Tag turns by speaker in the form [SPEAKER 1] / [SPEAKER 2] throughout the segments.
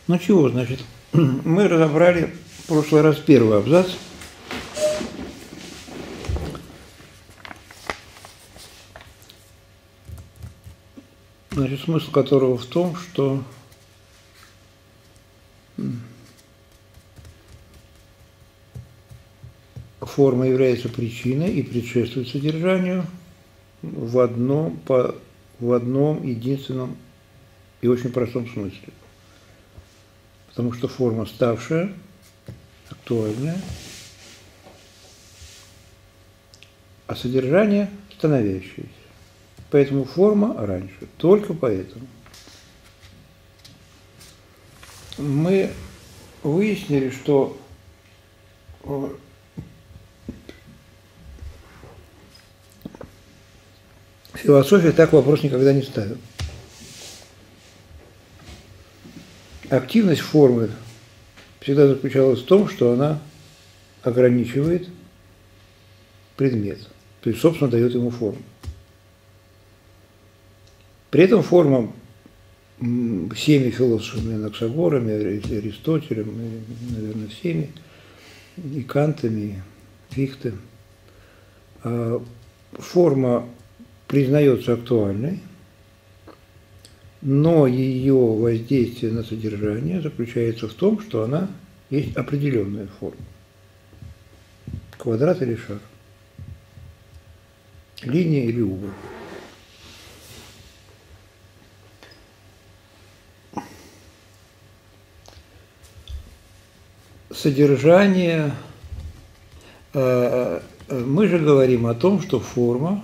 [SPEAKER 1] Ну чего, значит, мы разобрали в прошлый раз первый абзац. Значит, смысл которого в том, что форма является причиной и предшествует содержанию в одном единственном и очень простом смысле. Потому что форма ставшая, актуальная, а содержание становящееся. Поэтому форма раньше, только поэтому. Мы выяснили, что философия так вопрос никогда не ставит. Активность формы всегда заключалась в том, что она ограничивает предмет, то есть, собственно, дает ему форму. При этом форма всеми философами, Анаксагорами, Аристотелем, и, наверное, всеми, и Кантами, и Фихте, форма признается актуальной, но ее воздействие на содержание заключается в том, что она есть определенная форма. Квадрат или шар, линия или угол. Содержание, мы же говорим о том, что форма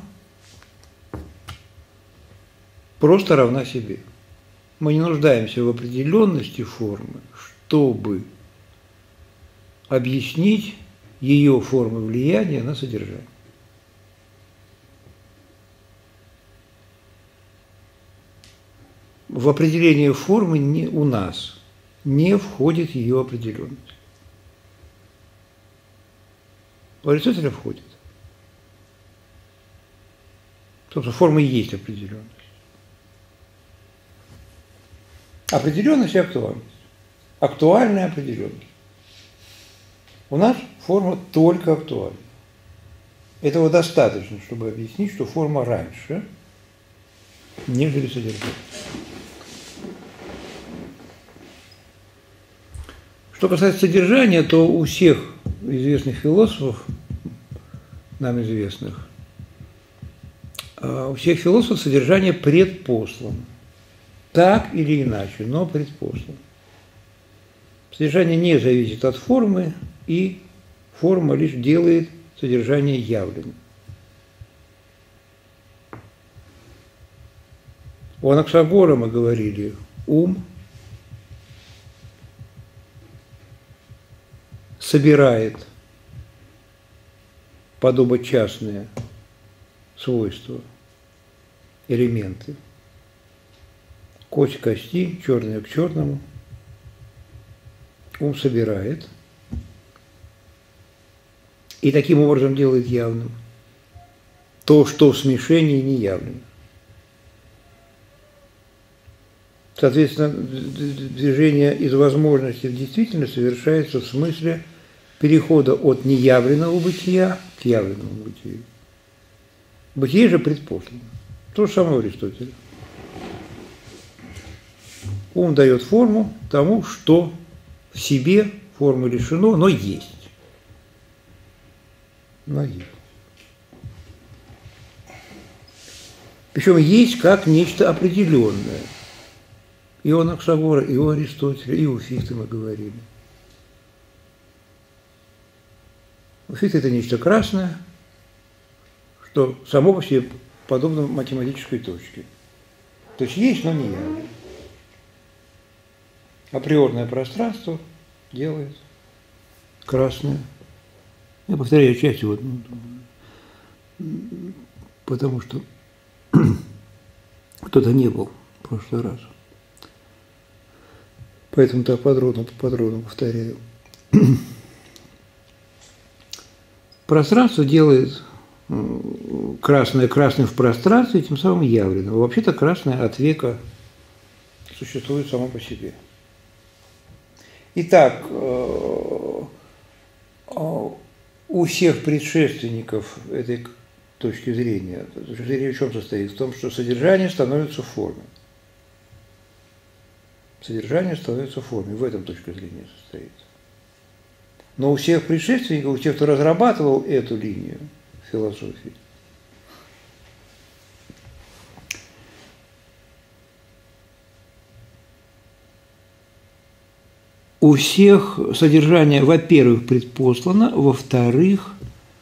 [SPEAKER 1] просто равна себе. Мы не нуждаемся в определенности формы, чтобы объяснить ее формы влияния на содержание. В определение формы у нас не входит ее определенность. У Аристотеля входит. Собственно, форма и есть определенность. Определенность и актуальность. Актуальная определенность. У нас форма только актуальна. Этого достаточно, чтобы объяснить, что форма раньше, нежели содержание. Что касается содержания, то у всех известных философов, нам известных, у всех философов содержание предпослано. Так или иначе, но предпослано. Содержание не зависит от формы, и форма лишь делает содержание явленным. У Анаксагора мы говорили ум собирает подобочастные свойства, элементы. Кость к кости, черное к черному. Ум собирает и таким образом делает явным то, что в смешении не явлено. Соответственно, движение из возможности в действительность совершается в смысле перехода от неявленного бытия к явленному бытию. Бытие же предпослано. То же самое у Аристотеля. Ум дает форму тому, что в себе формы лишено, но есть. Но есть. Причем есть как нечто определенное. И у Анаксагора, и у Аристотеля, и у Фихте мы говорили. У Фихте это нечто красное, что само по себе подобно математической точке. То есть, но не явно. Априорное пространство делает красное. Я повторяю часть вот, потому что кто-то не был в прошлый раз. Поэтому так подробно повторяю. Пространство делает красное красным в пространстве, тем самым явленным. Вообще-то красное от века существует само по себе. Итак, у всех предшественников этой точки зрения в чем состоит? В том, что содержание становится в форме. Содержание становится в форме. В этом точка зрения состоит. Но у всех предшественников, у тех, кто разрабатывал эту линию философии, у всех содержание, во-первых, предпослано, во-вторых,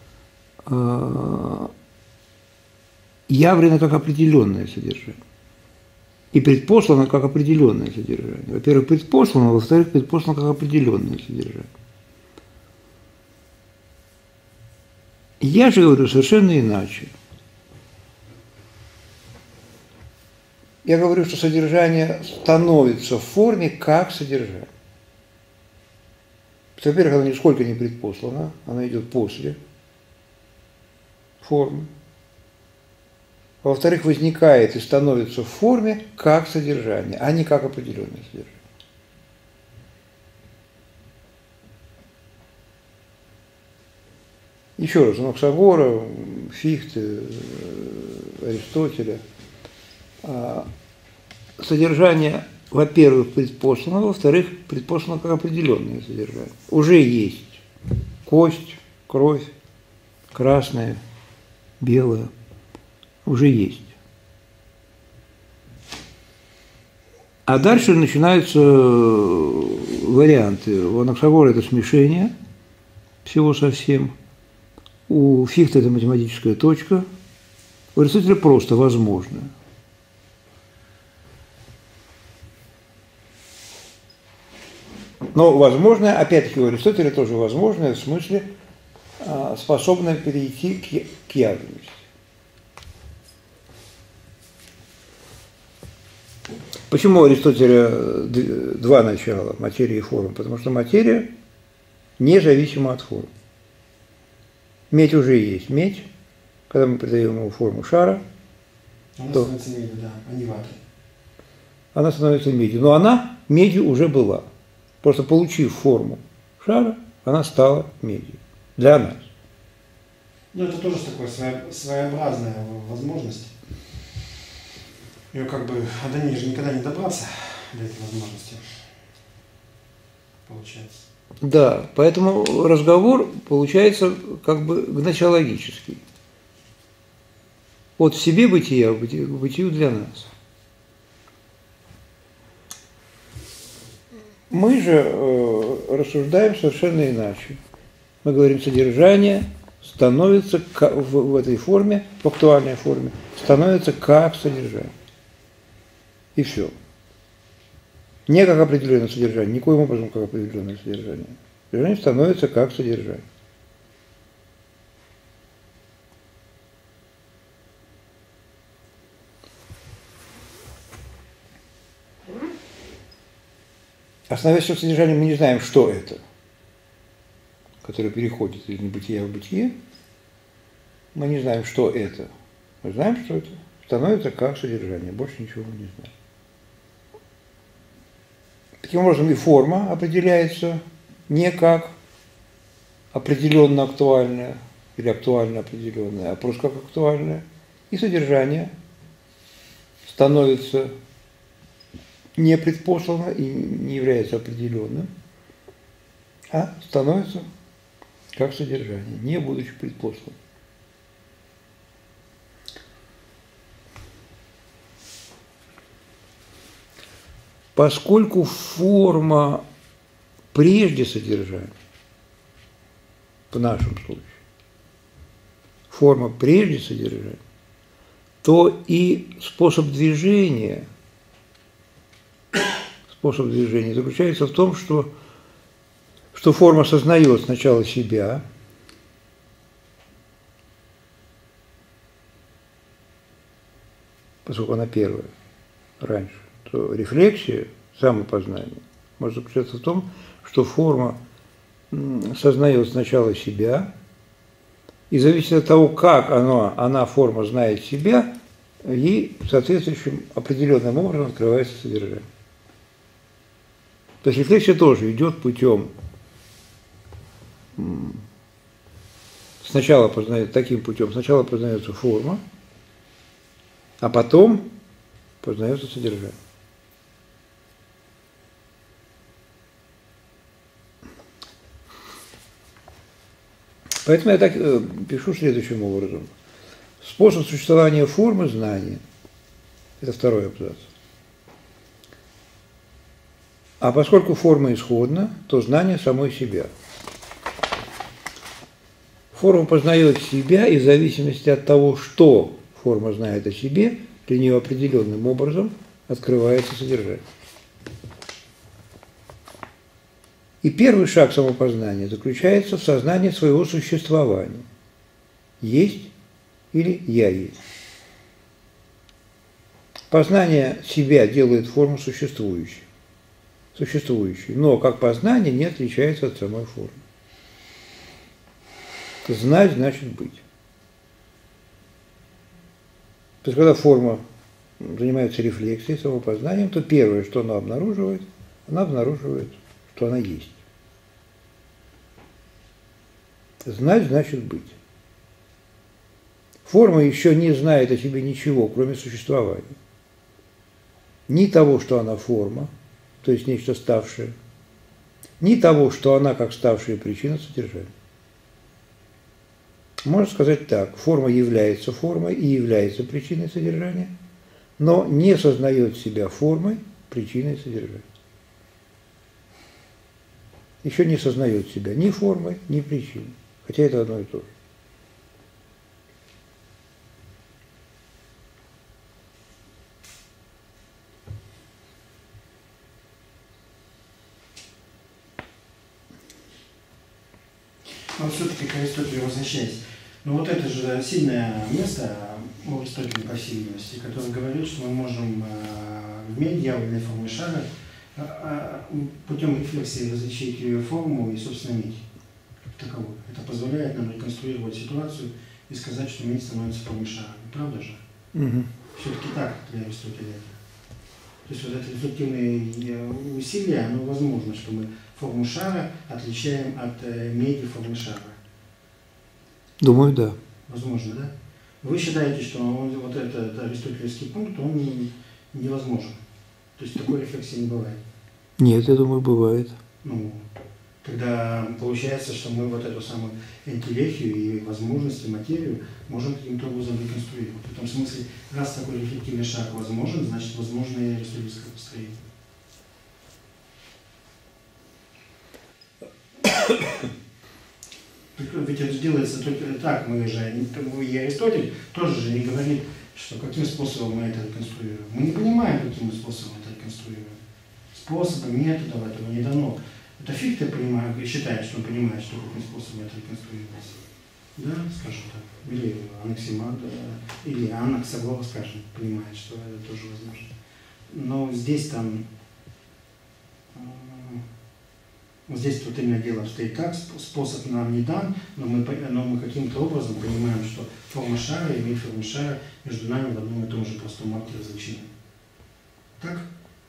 [SPEAKER 1] явлено как определенное содержание. И предпослано как определенное содержание. Во-первых, предпослано, во-вторых, предпослано как определенное содержание. Я же говорю совершенно иначе. Я говорю, что содержание становится в форме как содержание. Во-первых, она нисколько не предпослана, она идет после формы. Во-вторых, возникает и становится в форме как содержание, а не как определенное содержание. Еще раз, Анаксагора, Фихте, Аристотеля. Содержание, во-первых, предпослано, во-вторых, предпослано как определенное содержание. Уже есть кость, кровь, красная, белая. Уже есть. А дальше начинаются варианты. У Анаксагора это смешение всего совсем. У Фихта это математическая точка. У Аристотеля просто возможно. Но возможное, опять-таки у Аристотеля тоже возможное, в смысле способное перейти к явленности. Почему у Аристотеля два начала, материя и форма? Потому что материя независима от форм. Медь уже есть медь, когда мы придаем ему форму шара.
[SPEAKER 2] Она становится медью, да, а не ватой.
[SPEAKER 1] Она становится медью, но она медью уже была. Просто получив форму шара, она стала медью для нас.
[SPEAKER 2] Ну, это тоже такая своеобразная возможность. Ее как бы, а до нее же никогда не добраться, до этой возможности, получается.
[SPEAKER 1] Да, поэтому разговор получается как бы гносеологический. От в себе бытия к бытию для нас. Мы же рассуждаем совершенно иначе. Мы говорим, содержание становится в этой форме, в актуальной форме, становится как содержание. И все. Не как определенное содержание, никоим образом как определенное содержание. Содержание становится как содержание. Основываясь на содержании, мы не знаем, что это, которое переходит из небытия в бытие. Мы не знаем, что это. Мы знаем, что это становится как содержание. Больше ничего мы не знаем. Таким образом, и форма определяется не как определенно актуальная или актуально определенная, а просто как актуальная. И содержание становится не предпослано и не является определенным, а становится как содержание, не будучи предпосланным. Поскольку форма прежде содержания, в нашем случае, форма прежде содержания, то и способ движения заключается в том, что форма сознает сначала себя, поскольку она первая, раньше, то рефлексия, самопознание, может заключаться в том, что форма сознает сначала себя, и зависит от того, как она, форма, знает себя, ей соответствующим определенным образом открывается содержание. То есть рефлексия тоже идет путем, сначала познается таким путем, сначала познается форма, а потом познается содержание. Поэтому я так пишу следующим образом. Способ существования формы знания. Это второй абзац. А поскольку форма исходна, то знание самой себя. Форма познает себя, и в зависимости от того, что форма знает о себе, для нее определенным образом открывается содержание. И первый шаг самопознания заключается в сознании своего существования. Есть или я есть. Познание себя делает форму существующей. Но как познание не отличается от самой формы. Знать значит быть. То есть, когда форма занимается рефлексией, самопознанием, то первое, что она обнаруживает, что она есть. Знать значит быть. Форма еще не знает о себе ничего, кроме существования. Ни того, что она форма, то есть нечто ставшее, ни того, что она как ставшая причина содержания. Можно сказать так, форма является формой и является причиной содержания, но не сознает себя формой, причиной содержания. Еще не сознает себя ни формой, ни причиной, хотя это одно и то же.
[SPEAKER 2] Но все-таки к Аристотелю возвращаясь, но вот это же сильное место у Аристотеля, по всей видимости, который говорит, что мы можем в медиавольной форме шара путем рефлексии различить ее форму и, собственно, медь как таковую. Это позволяет нам реконструировать ситуацию и сказать, что медь становится формой шара. Правда же?
[SPEAKER 1] Угу.
[SPEAKER 2] Все-таки так для Аристотеля. То есть вот это рефлективные усилия, оно возможно, что мы форму шара отличаем от меди формы шара.
[SPEAKER 1] Думаю, да.
[SPEAKER 2] Возможно, да? Вы считаете, что вот этот аристотелевский пункт, он невозможен? То есть такой рефлексии не бывает?
[SPEAKER 1] Нет, я думаю, бывает.
[SPEAKER 2] Ну, тогда получается, что мы вот эту самую энтелехию и возможности, материю можем каким-то образом реконструировать. В том смысле, раз такой рефлективный шаг возможен, значит, возможно и аристотельское построение. Ведь это делается только так, мы же, и Аристотель тоже же не говорит, что каким способом мы это реконструируем. Мы не понимаем, каким способом это реконструируем. Способа, методов этого не дано. Это Фихте считает, что он понимает, что каким способом это реконструируется. Да, скажем так. Или Анаксимандр, или Анаксагор, скажем, понимает, что это тоже возможно. Но здесь там... Здесь вот именно дело обстоит так, способ нам не дан, но мы каким-то образом понимаем, что форма шара и форма шара между нами в одном и том же простом акте различения. Так?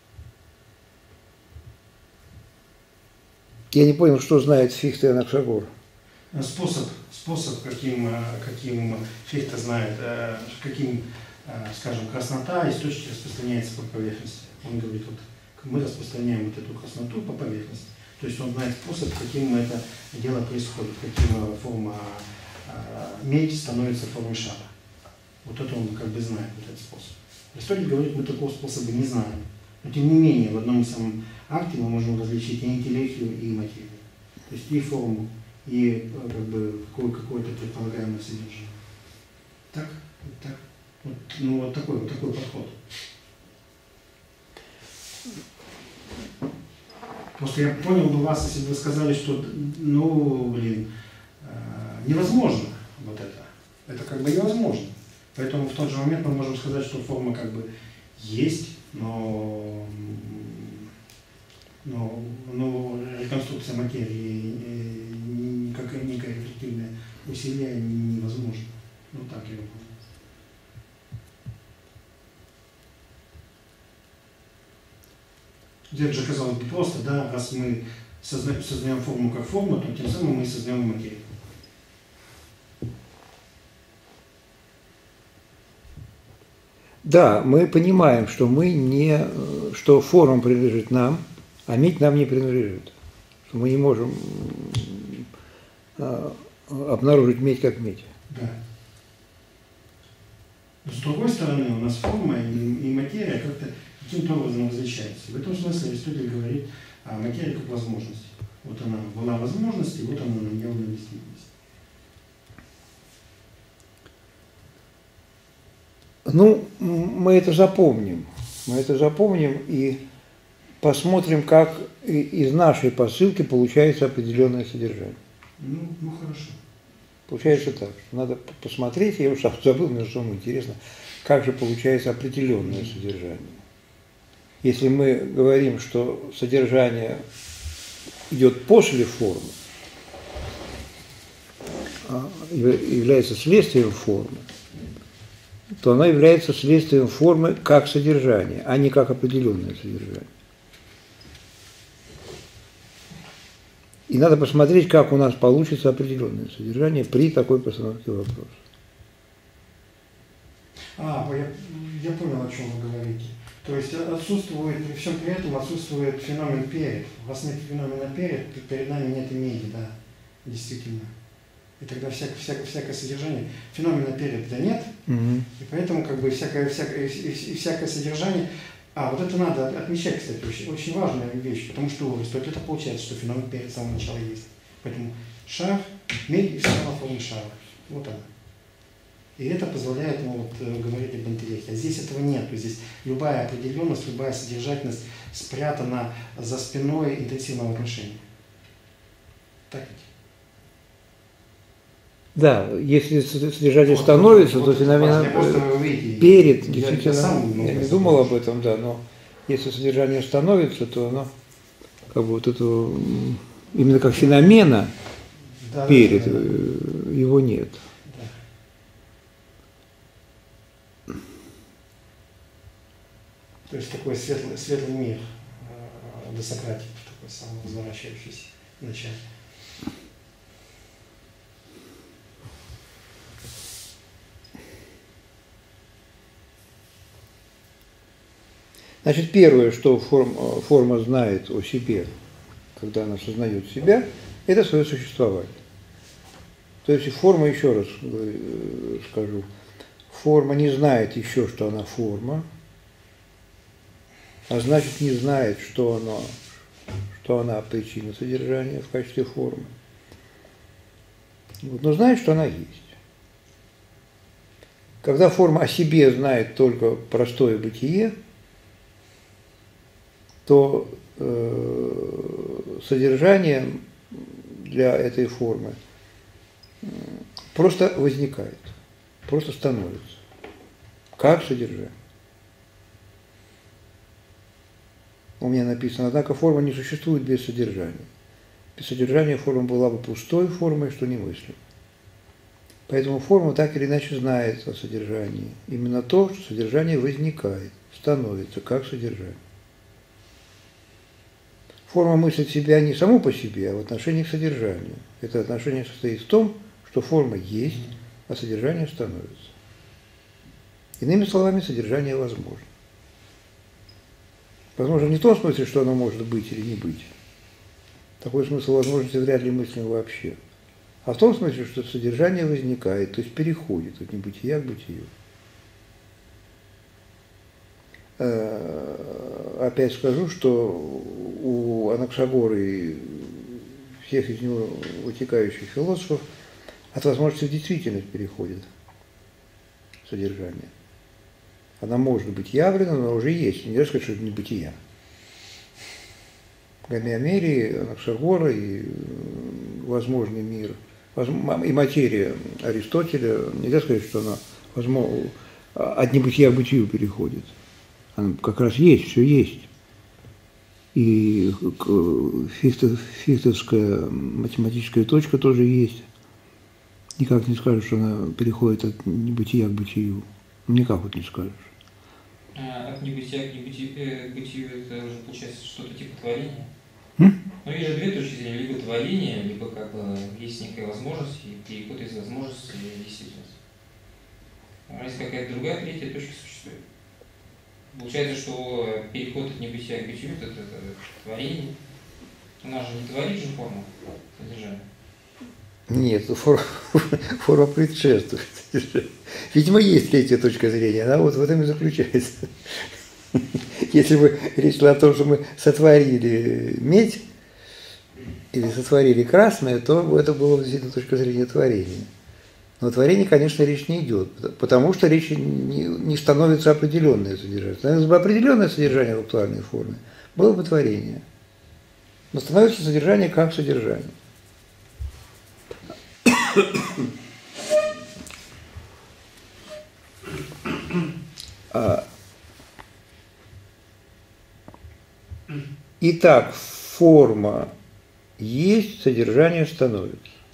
[SPEAKER 1] Я не понял, что знает Фихте и Анаксагор.
[SPEAKER 2] Способ, каким Фихте знает, каким, скажем, краснота из точки распространяется по поверхности. Он говорит, вот мы распространяем вот эту красноту по поверхности. То есть он знает способ, каким это дело происходит, каким форма медь становится формой шара. Вот это он как бы знает, вот этот способ. Аристотель говорит, мы такого способа не знаем. Но тем не менее, в одном и самом акте мы можем различить и интеллехию, и материю. То есть и форму, и как бы какое-то предполагаемое содержание. Так? Вот так. Вот, ну вот такой подход. Просто я понял бы вас, если бы вы сказали, что, невозможно вот это. Это как бы невозможно. Поэтому в тот же момент мы можем сказать, что форма как бы есть, но реконструкция материи, никакое рефлективное усилие невозможно. Ну так я понял. это же казалось бы просто, да, раз мы создаем форму как форму, то тем самым мы создаем материю.
[SPEAKER 1] Да, мы понимаем, что что форма принадлежит нам, а медь нам не принадлежит. Что мы не можем обнаружить медь как медь.
[SPEAKER 2] Да. Но с другой стороны, у нас форма и материя как-то каким-то образом различаются. В этом смысле Аристотель говорит о материи как возможности. Вот она была возможность, и вот она явная действительность.
[SPEAKER 1] Ну, мы это запомним. Мы это запомним и посмотрим, как из нашей посылки получается определенное содержание.
[SPEAKER 2] Ну хорошо.
[SPEAKER 1] Получается так. Надо посмотреть, я уже забыл, между собой интересно, как же получается определенное содержание. Если мы говорим, что содержание идет после формы, является следствием формы, то она является следствием формы как содержание, а не как определенное содержание. И надо посмотреть, как у нас получится определенное содержание при такой постановке вопроса.
[SPEAKER 2] Я понял, о чем вы говорите. То есть отсутствует, при всем при этом отсутствует феномен перед. У вас нет феномена перед нами нет меди, да, действительно. И тогда всякое содержание, феномена перед нет, и поэтому как бы всякое содержание. Вот это надо отмечать, кстати, очень важная вещь, потому что у Аристотеля это получается, что феномен перед самого начала есть. Поэтому шар, медь и сама форма шара. Вот она. И это позволяет ему говорить об интеллекте. А здесь этого нет. Здесь любая определенность, любая содержательность спрятана за спиной интенсивного отношения. Так ведь? Да,
[SPEAKER 1] если содержание становится, то феномен перед, действительно, я не думал об этом, да, но если содержание становится, то оно как бы вот это именно как феномена перед, его нет.
[SPEAKER 2] То есть такой светлый мир до Сократиков, такой самовозвращающийся вначале.
[SPEAKER 1] Значит, первое, что форма знает о себе, когда она осознает себя, это свое существование. То есть форма, еще раз скажу, форма не знает еще, что она форма, а значит не знает, что она причина содержания в качестве формы. Но знает, что она есть. Когда форма о себе знает только простое бытие, то содержание для этой формы просто возникает, просто становится, как содержание. У меня написано, однако форма не существует без содержания. Без содержания форма была бы пустой формой, что немыслимо. Поэтому форма так или иначе знает о содержании. Именно то, что содержание возникает, становится как содержание. Форма мыслит себя не само по себе, а в отношении к содержанию. Это отношение состоит в том, что форма есть, а содержание становится. Иными словами, содержание возможно. Возможно не в том смысле, что оно может быть или не быть. Такой смысл возможности вряд ли мыслим вообще. А в том смысле, что содержание возникает, то есть переходит от небытия к бытию. Опять скажу, что у Анаксагора и всех из него вытекающих философов от возможности в действительность переходит содержание. Она может быть явлена, но уже есть. Нельзя сказать, что это не бытия. Гомеомерии, Анаксагора и возможный мир, и материя Аристотеля, нельзя сказать, что она от небытия к бытию переходит. Она как раз есть, все есть. И фихтовская математическая точка тоже есть. Никак не скажешь, что она переходит от небытия к бытию. Никак вот не скажешь.
[SPEAKER 3] От небытия к бытию это уже получается что-то типа творения. Ну, есть же две точки зрения, либо творение, либо как бы есть некая возможность, и переход из возможности в действительность. А есть какая-то другая, третья точка существует. Получается, что переход от небытия к бытию – это творение. У нас же не творит же форму содержания.
[SPEAKER 1] Нет, форма предшествует. Видимо, есть третья точка зрения, она вот в этом и заключается. Если бы речь шла о том, что мы сотворили медь или сотворили красное, то это было действительно точка зрения творения. Но о творении, конечно, речь не идет, потому что речь не становится определенное содержание. Становилось бы определенное содержание в актуальной форме, было бы творение. Но становится содержание как содержание. Итак, форма есть, содержание становится.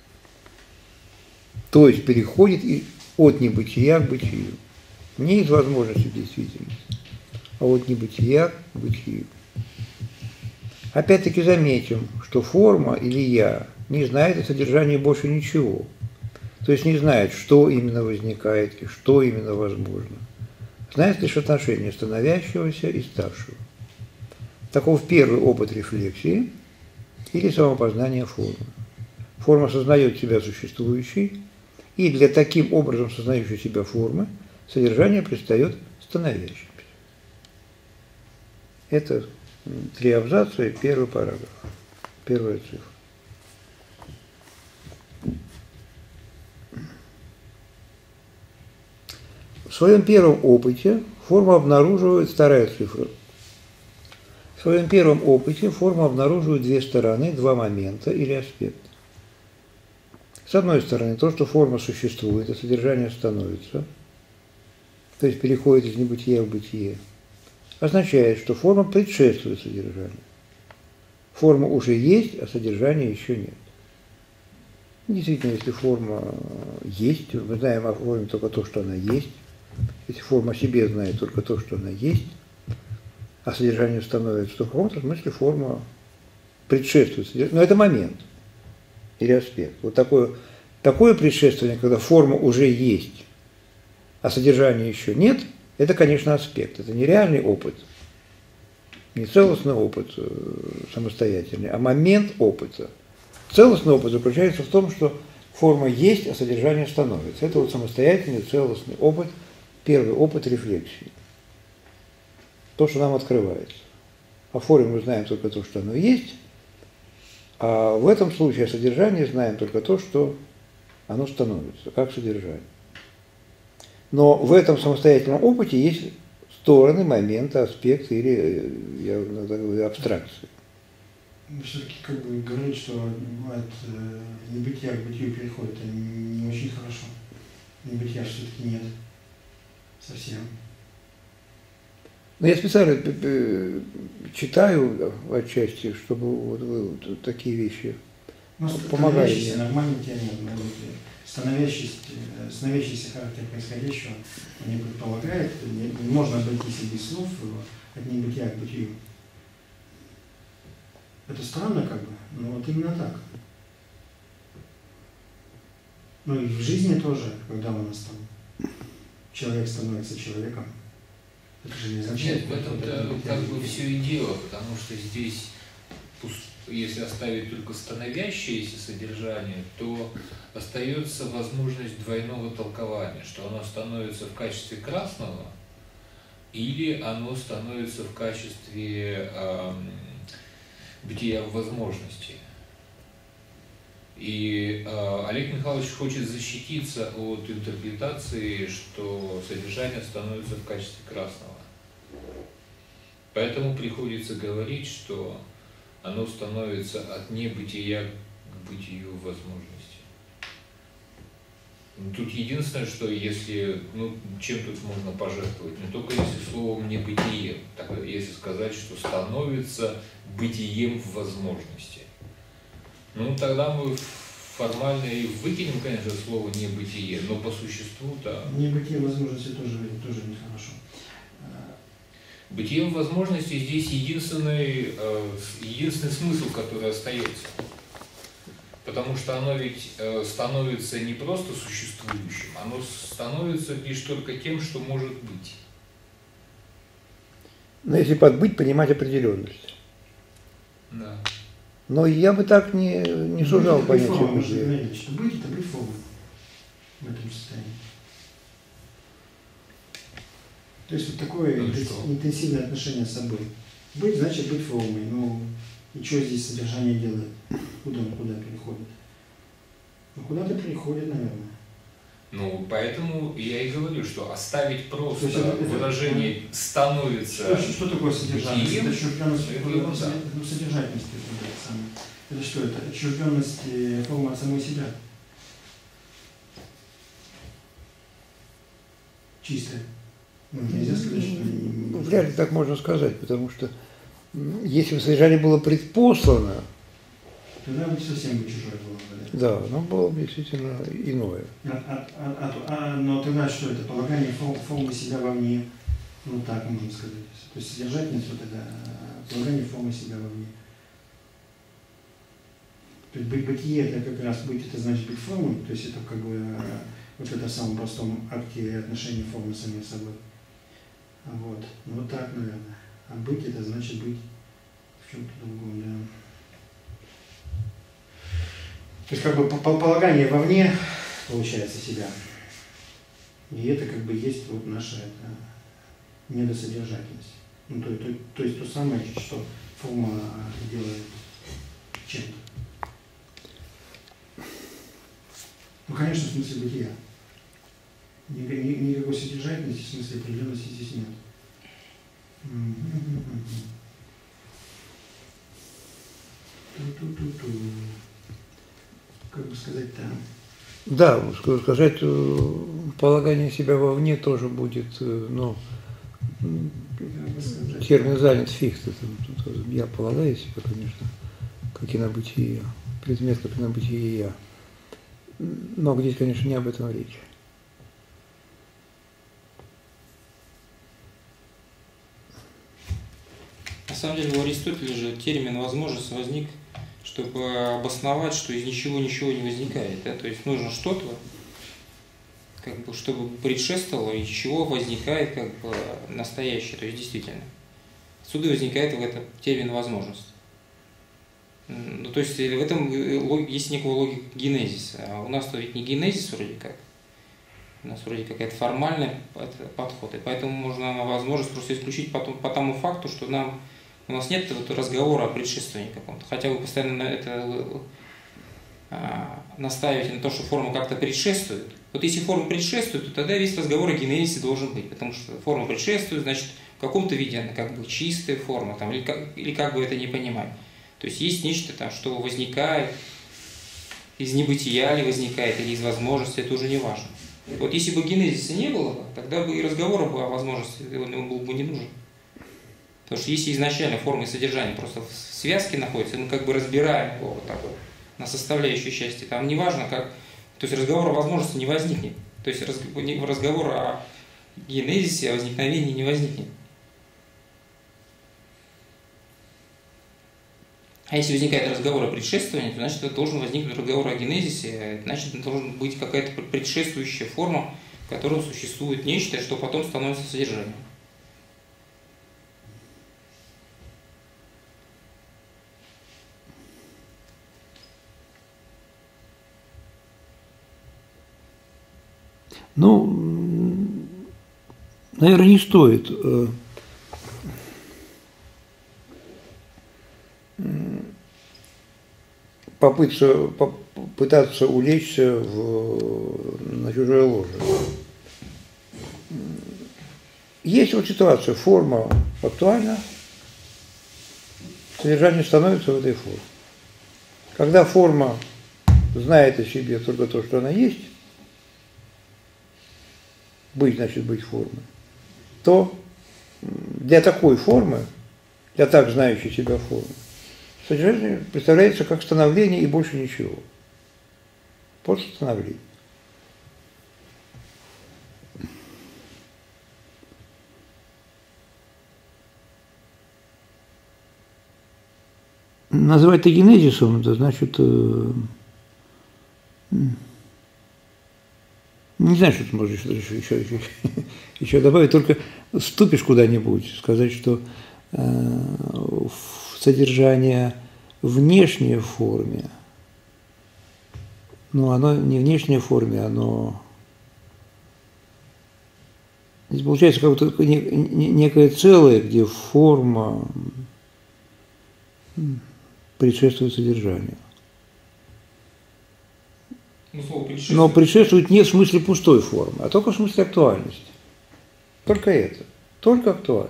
[SPEAKER 1] То есть переходит от небытия к бытию. Не из возможности действительности, а от небытия к бытию. Опять-таки заметим, что форма или я не знает о содержании больше ничего. То есть не знает, что именно возникает и что именно возможно. Знает лишь отношение становящегося и ставшего. Таков первый опыт рефлексии или самопознания формы. Форма сознает себя существующей, и для таким образом сознающей себя формы содержание предстает становящимся. Это 3 абзаца и первый параграф, первая цифра. В своем первом опыте форма обнаруживает, вторая цифра, в своем первом опыте форма обнаруживает 2 стороны, 2 момента или аспекта. С одной стороны, то, что форма существует, а содержание становится, то есть переходит из небытия в бытие, означает, что форма предшествует содержанию. Форма уже есть, а содержания еще нет. Действительно, если форма есть, мы знаем о форме только то, что она есть. Если форма о себе знает только то, что она есть, а содержание становится, то в каком-то смысле форма предшествует содержанию. Но это момент или аспект. Вот такое предшествование, когда форма уже есть, а содержания еще нет, это, конечно, аспект. Это не реальный опыт, не целостный опыт самостоятельный, а момент опыта. Целостный опыт заключается в том, что форма есть, а содержание становится. Это вот самостоятельный, целостный опыт, первый опыт рефлексии. То, что нам открывается. О форме мы знаем только то, что оно есть, а в этом случае о содержании знаем только то, что оно становится, как содержание. Но в этом самостоятельном опыте есть стороны, моменты, аспекты или, я иногда говорю, абстракции.
[SPEAKER 2] Все-таки как бы говорить, что от небытия к бытию переходит, это не очень хорошо. Небытия все-таки нет. Совсем.
[SPEAKER 1] Но я специально читаю отчасти, чтобы вот такие вещи помогали мне.
[SPEAKER 2] Нормальный термин. Становящийся характер происходящего не предполагает, не можно обойтись без слов от небытия к бытию. Это странно как бы, но вот именно так. Ну и в жизни тоже, когда у нас там человек становится человеком, это же не означает...
[SPEAKER 4] Нет, в этом-то как бы все и дело, потому что здесь, если оставить только становящееся содержание, то остается возможность двойного толкования, что оно становится в качестве красного, или оно становится в качестве бытия в возможности. И Олег Михайлович хочет защититься от интерпретации, что содержание становится в качестве красного. Поэтому приходится говорить, что оно становится от небытия к бытию возможности. Тут единственное, что если, чем тут можно пожертвовать, не только если словом небытие, так если сказать, что становится бытием в возможности. Тогда мы формально и выкинем, конечно, слово небытие, но по существу-то...
[SPEAKER 2] Небытие возможности тоже нехорошо.
[SPEAKER 4] Бытие возможности здесь единственный смысл, который остается. Потому что оно ведь становится не просто существующим, оно становится лишь только тем, что может быть.
[SPEAKER 1] Но если под быть, понимать определенность.
[SPEAKER 4] Да.
[SPEAKER 1] Но я бы так не сужал понятие бытия.
[SPEAKER 2] Что быть это быть формой в этом состоянии. То есть вот такое интенсивное отношение с собой. Быть значит быть формой. Ну, и что здесь содержание делает? Куда переходит? Ну, куда-то переходит, наверное.
[SPEAKER 4] Ну, поэтому я и говорю, что оставить просто
[SPEAKER 2] это
[SPEAKER 4] выражение «становится».
[SPEAKER 2] Что такое содержание?
[SPEAKER 4] бытием,
[SPEAKER 2] Это отчужденность
[SPEAKER 4] ерунда.
[SPEAKER 2] содержательности. Это что? Это отчужденность формы от самой себя. Чистая. Ну, нельзя сказать, что
[SPEAKER 1] Вряд ли так можно сказать, потому что если бы содержание было предпослано,
[SPEAKER 2] тогда бы совсем бы чужое было.
[SPEAKER 1] да, оно было бы действительно иное.
[SPEAKER 2] Но тогда что это? Полагание формы себя вовне. Ну так можно сказать. То есть содержательность вот это полагание формы себя вовне. То есть бытие это как раз быть, это значит быть формой, то есть это как бы вот это в самом простом акте отношения формы с самим собой. Вот. Ну вот так, наверное. А быть это значит быть в чем-то другом, да. То есть как бы полагание вовне получается себя. И это как бы есть вот наша это, недосодержательность. Ну, то есть то самое, что форма делает чем-то. Ну, конечно, в смысле бытия. Никакой содержательности, в смысле определенности здесь нет. Как бы сказать-то?
[SPEAKER 1] Да, сказать, полагание себя вовне тоже будет, ну, термин занят Фихте. Я полагаю себя, конечно, как и на бытие, предмет, как и на бытие я. Но здесь, конечно, не об этом речь.
[SPEAKER 3] На самом деле у Аристотеля же термин «возможность» возник, чтобы обосновать, что из ничего ничего не возникает. Да? То есть нужно что-то, как бы, чтобы предшествовало, из чего возникает как бы настоящее, то есть действительно. Отсюда возникает в этом термин «возможность». Ну, то есть в этом есть некая логика генезиса. А у нас-то ведь не генезис вроде как. У нас вроде какая-то формальный подход. И поэтому можно возможность просто исключить по тому факту, что у нас нет вот разговора о предшественнике каком-то. Хотя вы постоянно на это настаиваете на то, что форма как-то предшествует. Вот если форма предшествует, то тогда весь разговор о генезисе должен быть. Потому что форма предшествует, значит, в каком-то виде она как бы чистая форма, там, или как бы это ни понимать. То есть есть нечто, там, что возникает из небытия, или возникает, или из возможности, это уже не важно. Вот если бы генезиса не было бы, тогда бы и разговора бы о возможности, он был бы не нужен. Потому что если изначально форма и содержание просто в связке находятся, мы как бы разбираем его вот так вот на составляющие части, там не важно как, то есть разговор о возможности не возникнет. То есть разговор о генезисе, о возникновении не возникнет. А если возникает разговор о предшествовании, то значит, это должен возникнуть разговор о генезисе, значит, должна быть какая-то предшествующая форма, в которой существует нечто, что потом становится содержанием.
[SPEAKER 1] Ну, наверное, не стоит попытаться улечься на чужое ложе. Есть вот ситуация, форма актуальна, содержание становится в этой форме. Когда форма знает о себе только то, что она есть, быть значит быть формой, то для такой формы, для так знающей себя формы, содержание представляется как становление и больше ничего. Просто становление. называть это генезисом, это значит, не знаю, что ты можешь еще добавить, только вступишь куда-нибудь, сказать, что содержание внешнее в форме, но оно не внешнее в форме, оно... Здесь получается как-то некое целое, где форма предшествует содержанию. Но предшествует не в смысле пустой формы, а только в смысле актуальности. Только это. Только актуально.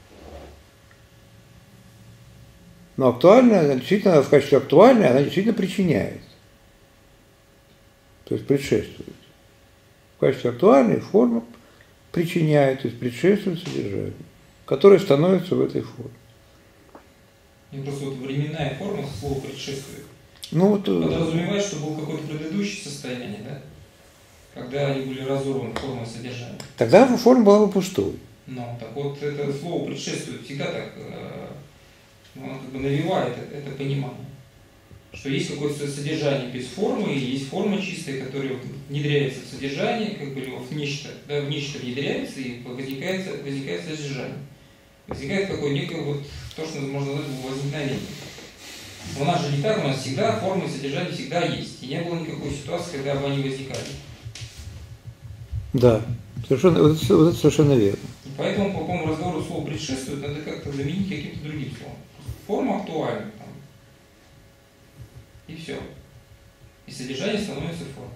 [SPEAKER 1] Но актуальная, она действительно, в качестве актуальной, она действительно причиняет. То есть предшествует. В качестве актуальной форма причиняет, то есть предшествует содержанию, которое становится в этой форме.
[SPEAKER 3] И просто вот временная форма слова предшествует.
[SPEAKER 1] Ну, вот,
[SPEAKER 3] подразумевает, что было какое-то предыдущее состояние, да? Когда они были разорваны формой содержания.
[SPEAKER 1] Тогда форма была бы пустой.
[SPEAKER 3] Ну, так вот это слово предшествует всегда так, оно как бы навевает это понимание. Что есть какое-то содержание без формы, и есть форма чистая, которая вот внедряется в содержание, как бы в нечто, да, в нечто внедряется, и возникает содержание. Возникает какое-то некое вот то, что можно назвать возникновение. У нас же не так, у нас всегда форма и содержание всегда есть. И не было никакой ситуации, когда бы они возникали.
[SPEAKER 1] Да, совершенно, вот это совершенно верно.
[SPEAKER 3] И поэтому, по моему разговору, слово предшествует надо как-то заменить каким-то другим словом. Форма актуальна. Там. И все. И содержание становится формой.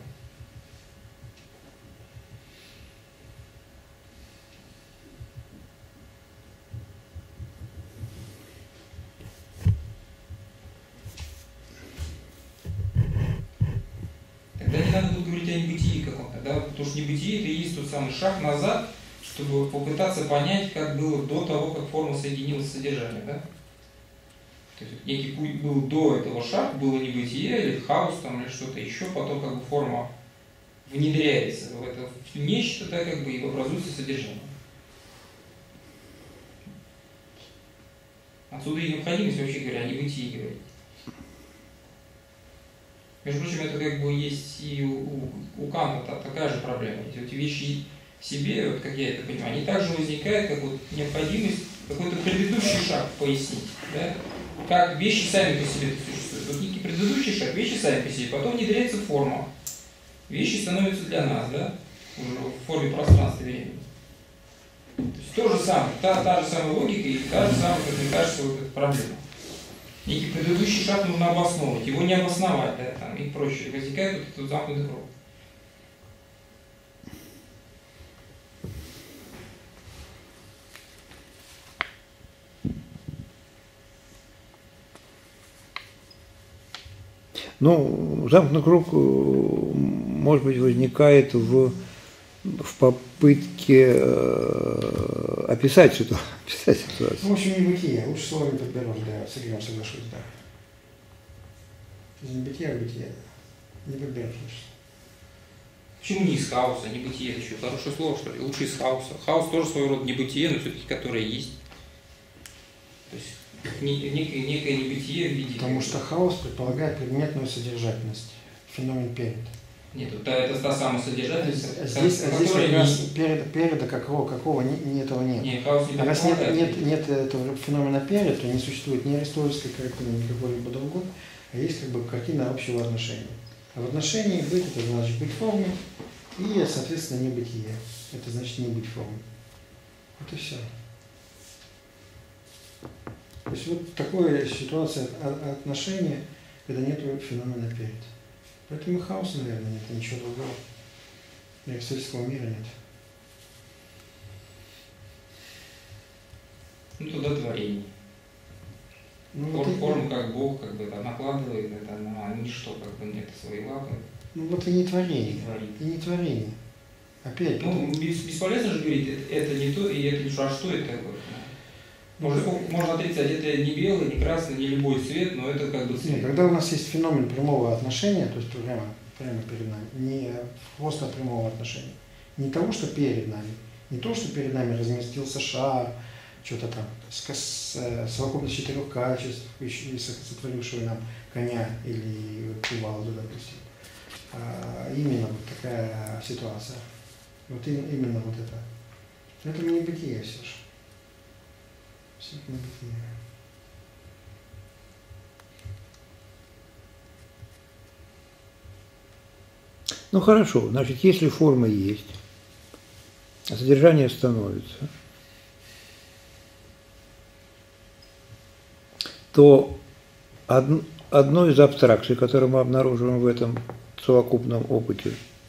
[SPEAKER 3] Тогда не надо будет говорить о небытии каком-то, да? Потому что небытие это и есть тот самый шаг назад, чтобы попытаться понять, как было до того, как форма соединилась с содержанием, да? То есть некий путь был до этого шага, было небытие или хаос там, или что-то еще, потом как бы форма внедряется в это в нечто, да, как бы и образуется содержание. Отсюда и необходимость, вообще говоря, о небытии говорить. Между прочим, это как бы есть и у Канта такая же проблема. Эти вещи в себе, вот как я это понимаю, они также возникают, как вот необходимость какой-то предыдущий шаг пояснить. Да? Как вещи сами по себе существуют. Вот некий предыдущий шаг, вещи сами по себе, потом внедряется форма. Вещи становятся для нас, да, уже в форме пространства и времени. То есть то же самое, та же самая логика и та же самая, как мне кажется, вот эта проблема. Некий предыдущий шаг нужно обосновывать, его не обосновать, да, там, и прочее. Возникает вот этот замкнутый круг.
[SPEAKER 1] Ну, замкнутый круг, может быть, возникает в попытке описать ситуацию.
[SPEAKER 2] Ну, в общем, небытие. Лучше слово не подберешь, да, с Игорем соглашусь, да. Из небытия в бытие. Не подберешь, значит.
[SPEAKER 3] Почему не из хаоса? Небытие это еще хорошее слово, что ли? Лучше из хаоса. Хаос тоже своего рода небытие, но все-таки которое есть. То есть некое небытие в виде...
[SPEAKER 2] Потому что хаос предполагает предметную содержательность. Феномен перед.
[SPEAKER 3] Нет, это та самая содержательность,
[SPEAKER 2] здесь как раз переда какого этого нет.
[SPEAKER 3] Нет, хаос не
[SPEAKER 2] раз нет этого феномена перед, то не существует ни аристотельской картины, ни какой-либо другой, а есть как бы картина общего отношения. А в отношении быть, это значит быть формой, и, соответственно, не бытие. Это значит не быть формой. Вот и все. То есть вот такая ситуация отношения, когда нет феномена перед. Поэтому и хаоса, наверное, нет, и ничего другого. И аристотельского мира нет.
[SPEAKER 3] Ну, туда творение. Форму как Бог как бы накладывает это на ничто, как бы нет своей лапы.
[SPEAKER 2] Ну вот и не творение. И не творение. Опять.
[SPEAKER 3] Ну, бесполезно же говорить, это не то, и это не то, а что это такое? Можно отрицать, это не белый, не красный, не любой цвет, но это как бы цвет.
[SPEAKER 2] Нет, когда у нас есть феномен прямого отношения, то есть прямо перед нами, не просто прямого отношения, не того, что перед нами, не то, что перед нами разместился шар, что-то там, совокупность 4 качеств, сотворившего нам коня или кувалду, допустим. Именно вот такая ситуация. Вот именно вот это. Это не бытие все же. Все это не бытие.
[SPEAKER 1] Ну хорошо, значит, если форма есть, а содержание становится, то одной из абстракций, которую мы обнаруживаем в этом совокупном опыте,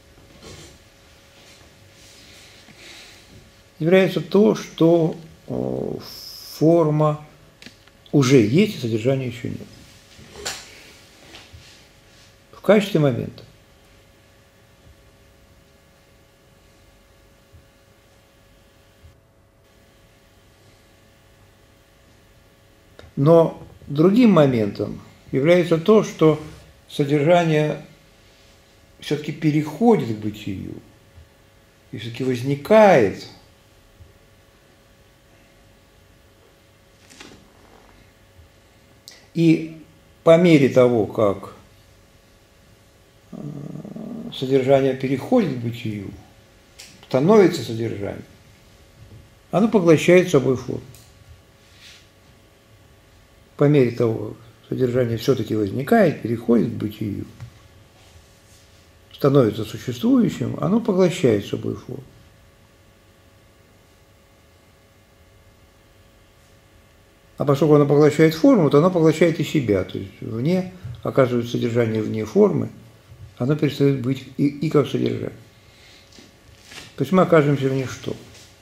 [SPEAKER 1] является то, что форма уже есть, а содержания еще нет. В качестве момента. Но другим моментом является то, что содержание все-таки переходит к бытию и все-таки возникает. И по мере того, как содержание переходит к бытию, становится содержанием, оно поглощает собой форму. По мере того, как содержание все-таки возникает, переходит к бытию, становится существующим, оно поглощает собой форму. А поскольку оно поглощает форму, то оно поглощает и себя. То есть вне, оказывается содержание вне формы, оно перестает быть и как содержание. То есть мы оказываемся в ничто.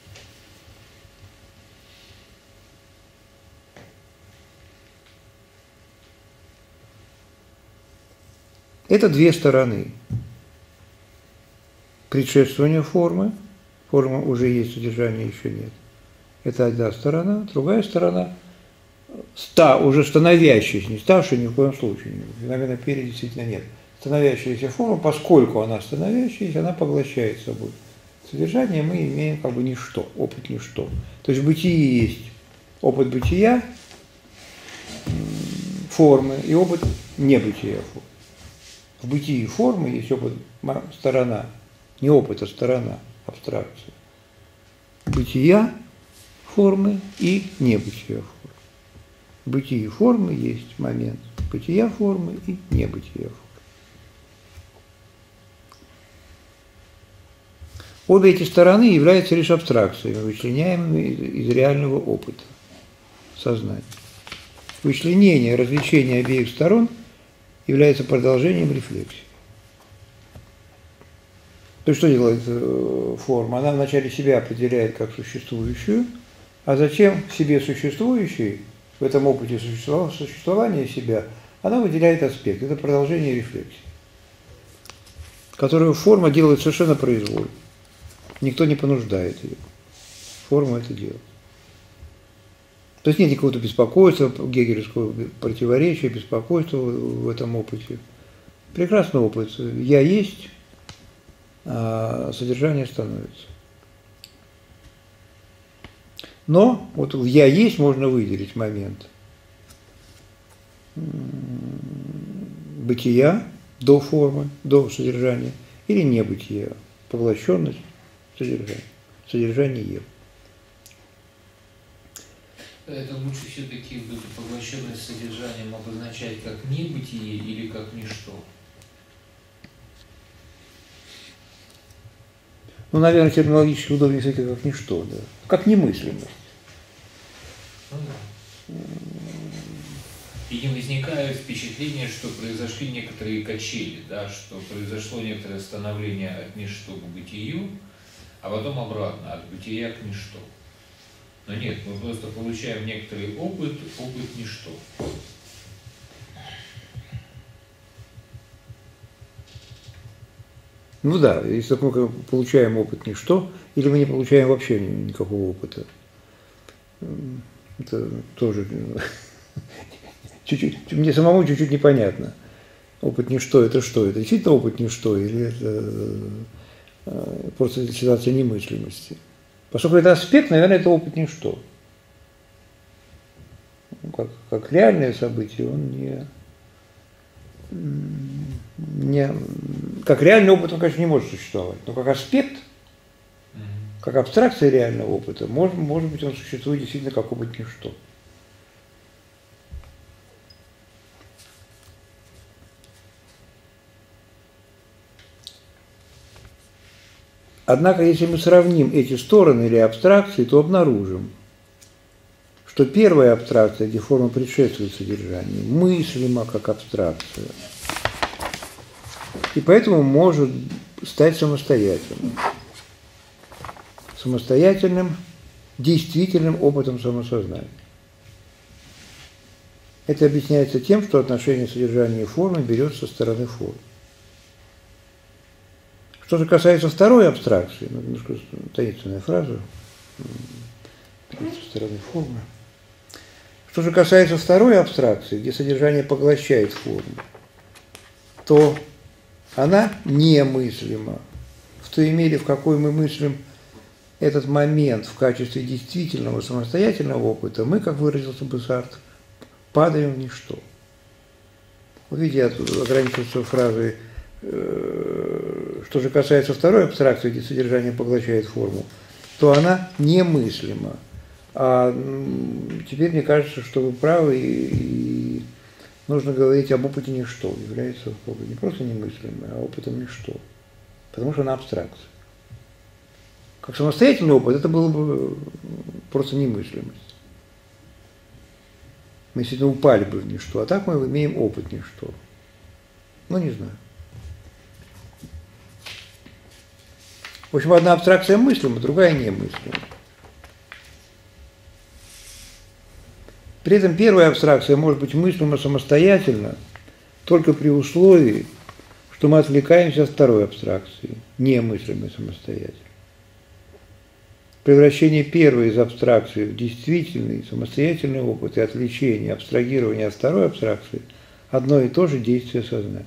[SPEAKER 1] Это две стороны. Предшествование формы. Форма уже есть, содержания еще нет. Это одна сторона. Другая сторона уже становящаяся, не ставшая ни в коем случае. Феномена перед действительно нет. Становящаяся форма, поскольку она становящаяся, она поглощает собой содержание, мы имеем как бы ничто, опыт ничто. То есть в бытии есть опыт бытия, формы, и опыт небытия формы. В бытии формы есть опыт, сторона, не опыт, а сторона, абстракция. Бытия формы и небытия формы. В бытии формы есть момент бытия формы и небытия формы. Обе эти стороны являются лишь абстракциями, вычленяемыми из реального опыта сознания. Вычленение, развлечение обеих сторон является продолжением рефлексии. То есть что делает форма? Она вначале себя определяет как существующую, а затем в себе существующей, в этом опыте существования себя, она выделяет аспект. Это продолжение рефлексии, которую форма делает совершенно произвольно. Никто не понуждает ее. Форма это делает. То есть нет никакого беспокойства, гегелевского противоречия, беспокойства в этом опыте. Прекрасный опыт. Я есть, а содержание становится. Но вот в «я есть» можно выделить момент бытия до формы, до содержания, или небытия, поглощенность содержания, содержание.
[SPEAKER 4] Это лучше все-таки поглощенность содержанием обозначать как небытие или как ничто?
[SPEAKER 1] Ну, наверное, терминологически удобнее сказать, как ничто, да. Как немыслимость.
[SPEAKER 4] Ну, да. И не возникает впечатление, что произошли некоторые качели, да, что произошло некоторое становление от ничто к бытию, а потом обратно, от бытия к ничто. Но нет, мы просто получаем некоторый опыт ничто.
[SPEAKER 1] Ну да, если мы получаем опыт ничто, или мы не получаем вообще никакого опыта. Это тоже чуть-чуть, мне самому чуть-чуть непонятно. Опыт ничто это что? Это действительно опыт ничто, или это просто ситуация немыслимости? Поскольку это аспект, наверное, это опыт ничто. как реальное событие, он как реальный опыт он, конечно, не может существовать, но как аспект, как абстракция реального опыта, может быть, он существует действительно как опыт ничто. Однако, если мы сравним эти стороны или абстракции, то обнаружим, что первая абстракция, где форма предшествует содержанию, мыслима как абстракция, и поэтому может стать самостоятельным. Самостоятельным, действительным опытом самосознания. Это объясняется тем, что отношение содержания и формы берется со стороны формы. Что же касается второй абстракции, немножко таинственная фраза, со стороны формы. Что же касается второй абстракции, где содержание поглощает форму, то она немыслима. В той мере, в какой мы мыслим этот момент в качестве действительного самостоятельного опыта, мы, как выразился бы Сартр, падаем в ничто. Вот видите, я ограничился фразой, что же касается второй абстракции, где содержание поглощает форму, то она немыслима. А теперь мне кажется, что вы правы, и нужно говорить об опыте ничто. Является не просто немыслимым, а опытом ничто. Потому что она абстракция. Как самостоятельный опыт, это было бы просто немыслимость. Мы действительно упали бы в ничто, а так мы имеем опыт ничто. Ну, не знаю. В общем, одна абстракция мыслима, другая немыслима. При этом первая абстракция может быть мыслима самостоятельно только при условии, что мы отвлекаемся от второй абстракции, немыслимой самостоятельно. Превращение первой из абстракции в действительный самостоятельный опыт и отвлечение, абстрагирование от второй абстракции – одно и то же действие сознания.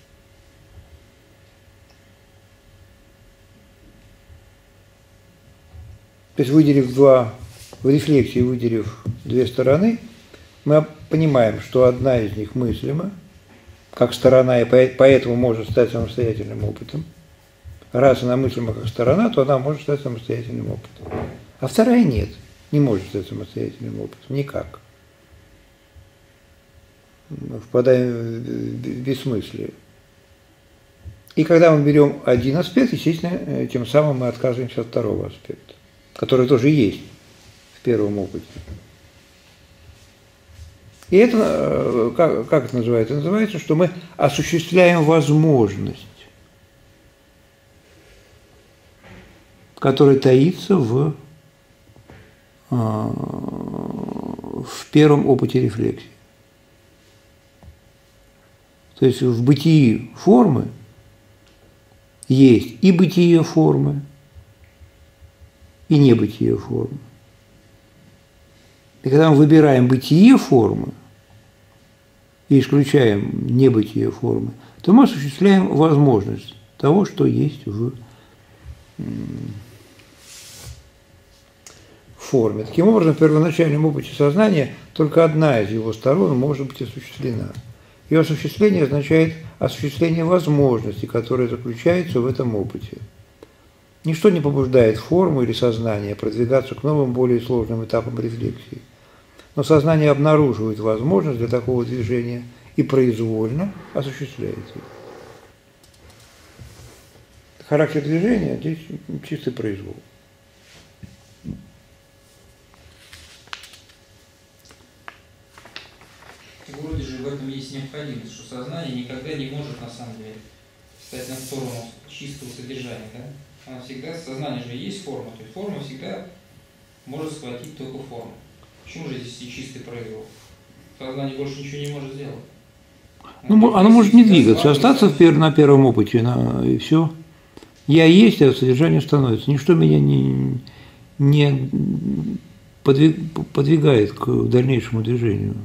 [SPEAKER 1] То есть, в рефлексии выделив две стороны, мы понимаем, что одна из них мыслима, как сторона, и поэтому может стать самостоятельным опытом. Раз она мыслима как сторона, то она может стать самостоятельным опытом. А вторая нет, не может стать самостоятельным опытом, никак. Мы впадаем в бессмыслие. И когда мы берем один аспект, естественно, тем самым мы отказываемся от второго аспекта, который тоже есть в первом опыте. И это, как это называется? Это называется, что мы осуществляем возможность, которая таится в первом опыте рефлексии. То есть в бытии формы есть и бытие формы, и небытие формы. И когда мы выбираем бытие формы и исключаем небытие формы, то мы осуществляем возможность того, что есть в форме. Таким образом, в первоначальном опыте сознания только одна из его сторон может быть осуществлена. Ее осуществление означает осуществление возможности, которая заключается в этом опыте. Ничто не побуждает форму или сознание продвигаться к новым, более сложным этапам рефлексии. Но сознание обнаруживает возможность для такого движения и произвольно осуществляет ее. Характер движения здесь чистый произвол.
[SPEAKER 3] Вроде же в этом есть необходимость, что сознание никогда не может на самом деле встать на сторону чистого содержания. Да? Оно всегда, сознание же есть форма, то есть форма всегда может схватить только форму. Почему же здесь и чистый произвол? Сознание больше ничего не может сделать.
[SPEAKER 1] Оно может не двигаться, остаться на первом опыте, и все. Я есть, а содержание становится. Ничто меня не подвигает к дальнейшему движению.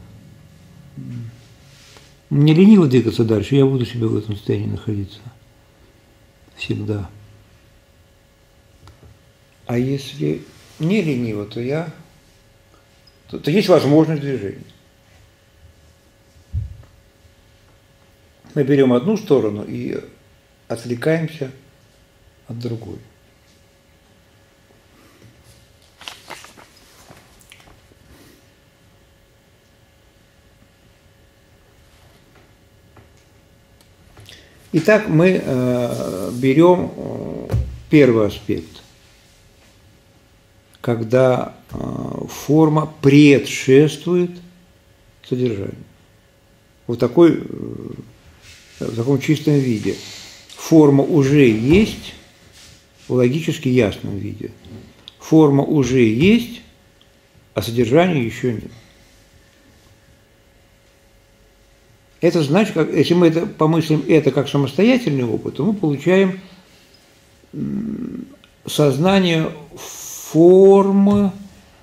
[SPEAKER 1] Мне лениво двигаться дальше, я буду себе в этом состоянии находиться. Всегда. А если не лениво, то я то есть возможность движения. Мы берем одну сторону и отвлекаемся от другой. Итак, мы берем первый аспект, когда форма предшествует содержанию. В таком чистом виде. Форма уже есть в логически ясном виде. Форма уже есть, а содержания еще нет. Это значит, если мы помыслим это как самостоятельный опыт, то мы получаем сознание формы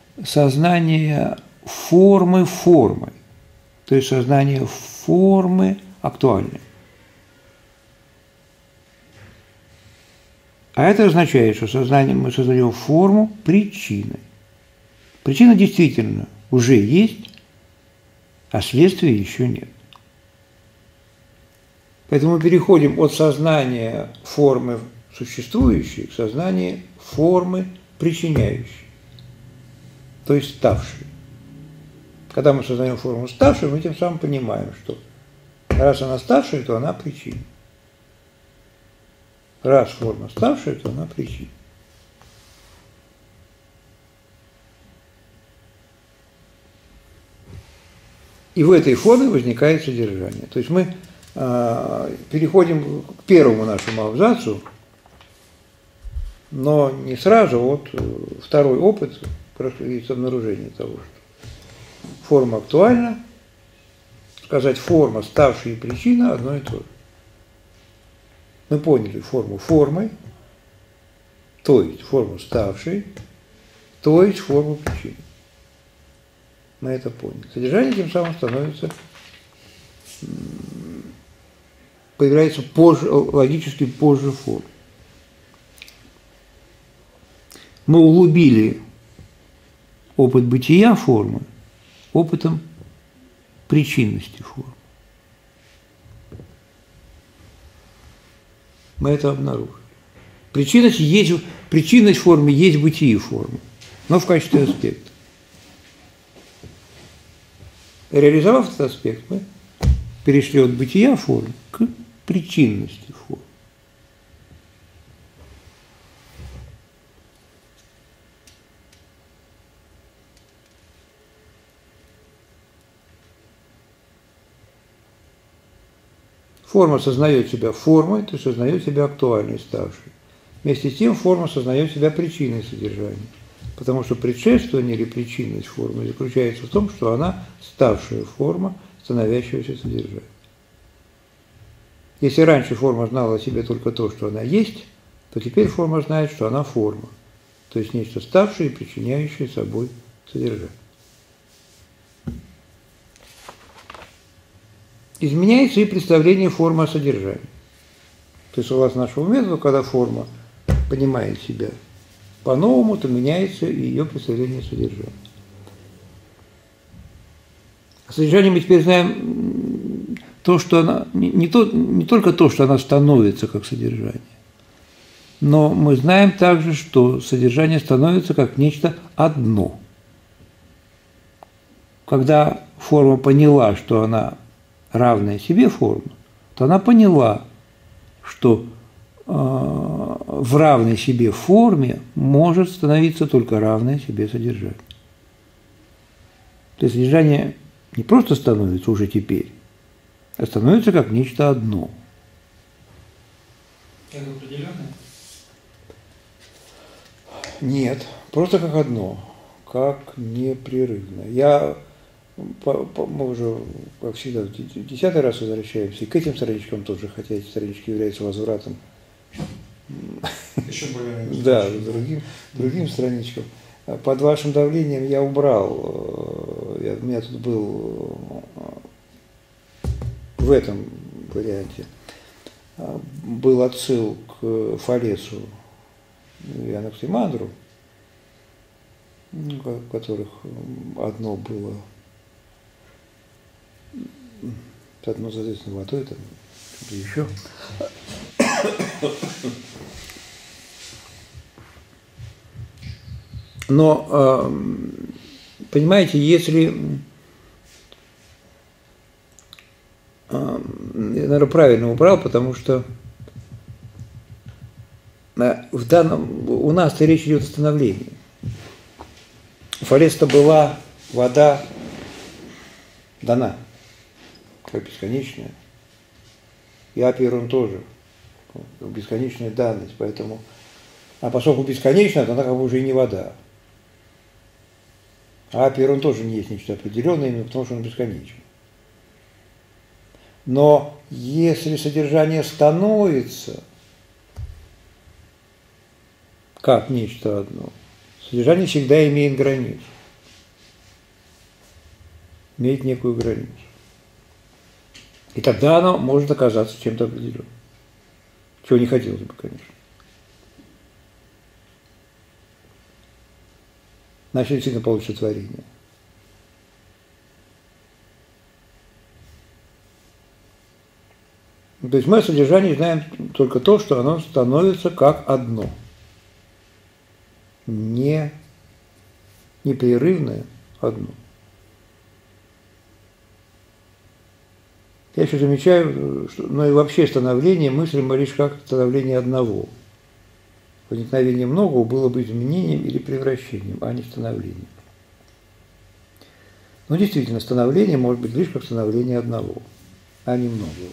[SPEAKER 1] формой, то есть сознание формы актуальной. А это означает, что мы создаем форму причиной. Причина действительно уже есть, а следствия еще нет. Поэтому мы переходим от сознания формы существующей к сознанию формы причиняющей, то есть ставшей. Когда мы создаем форму ставшей, мы тем самым понимаем, что раз она ставшая, то она причина. Раз форма ставшая, то она причина. И в этой форме возникает содержание. То есть мы переходим к первому нашему абзацу, но не сразу, вот второй опыт есть обнаружение того, что форма актуальна, сказать форма, ставшая и причина одно и то же. Мы поняли форму формой, то есть форму ставшей, то есть форму причины. Мы это поняли. Содержание тем самым появляется позже, логически позже форм. Мы углубили опыт бытия формы опытом причинности формы. Мы это обнаружили. Причинность формы есть бытие формы, но в качестве аспекта. Реализовав этот аспект, мы перешли от бытия формы к причинности формы. Форма сознает себя формой, то есть сознает себя актуальной, ставшей. Вместе с тем форма сознает себя причиной содержания, потому что предшествование или причинность формы заключается в том, что она ставшая форма становящегося содержания. Если раньше форма знала о себе только то, что она есть, то теперь форма знает, что она форма, то есть нечто ставшее и причиняющее собой содержание. Изменяется и представление формы о содержании. То есть, согласно нашему методу, когда форма понимает себя по-новому, то меняется и ее представление о содержании. О содержании мы теперь знаем то, что она, не только то, что она становится как содержание, но мы знаем также, что содержание становится как нечто одно. Когда форма поняла, что она равная себе форма, то она поняла, что в равной себе форме может становиться только равное себе содержание. То есть содержание не просто становится уже теперь, а становится как нечто одно.
[SPEAKER 3] Как определенное?
[SPEAKER 1] Нет, просто как одно, как непрерывное. Мы уже, как всегда, в 10-й раз возвращаемся и к этим страничкам тоже, хотя эти странички являются возвратом.
[SPEAKER 2] Еще более.
[SPEAKER 1] Да, другим страничкам. Под вашим давлением я убрал, у меня тут был в этом варианте, был отсыл к Фалесу и Анаксимандру, в которых одно было, одно, соответственно, водой, там, что-то еще. Но, понимаете, если, я, наверное, правильно убрал, потому что в данном, у нас-то речь идет о становлении. У Фалеста была вода дана, как бесконечная. И Апиерон тоже, бесконечная данность, поэтому, а поскольку бесконечная, то она как бы уже и не вода. А Апиерон тоже не есть нечто определенное, именно потому что он бесконечен. Но если содержание становится как нечто одно, содержание всегда имеет границу, имеет некую границу. И тогда оно может оказаться чем-то определенным. Чего не хотелось бы, конечно. Значит, действительно получится творение. То есть мы о содержании знаем только то, что оно становится как одно. Не непрерывное одно. Я еще замечаю, что, и вообще становление мыслимо лишь как становление одного. Возникновение многого было бы изменением или превращением, а не становлением. Но действительно, становление может быть лишь как становление одного, а не многого.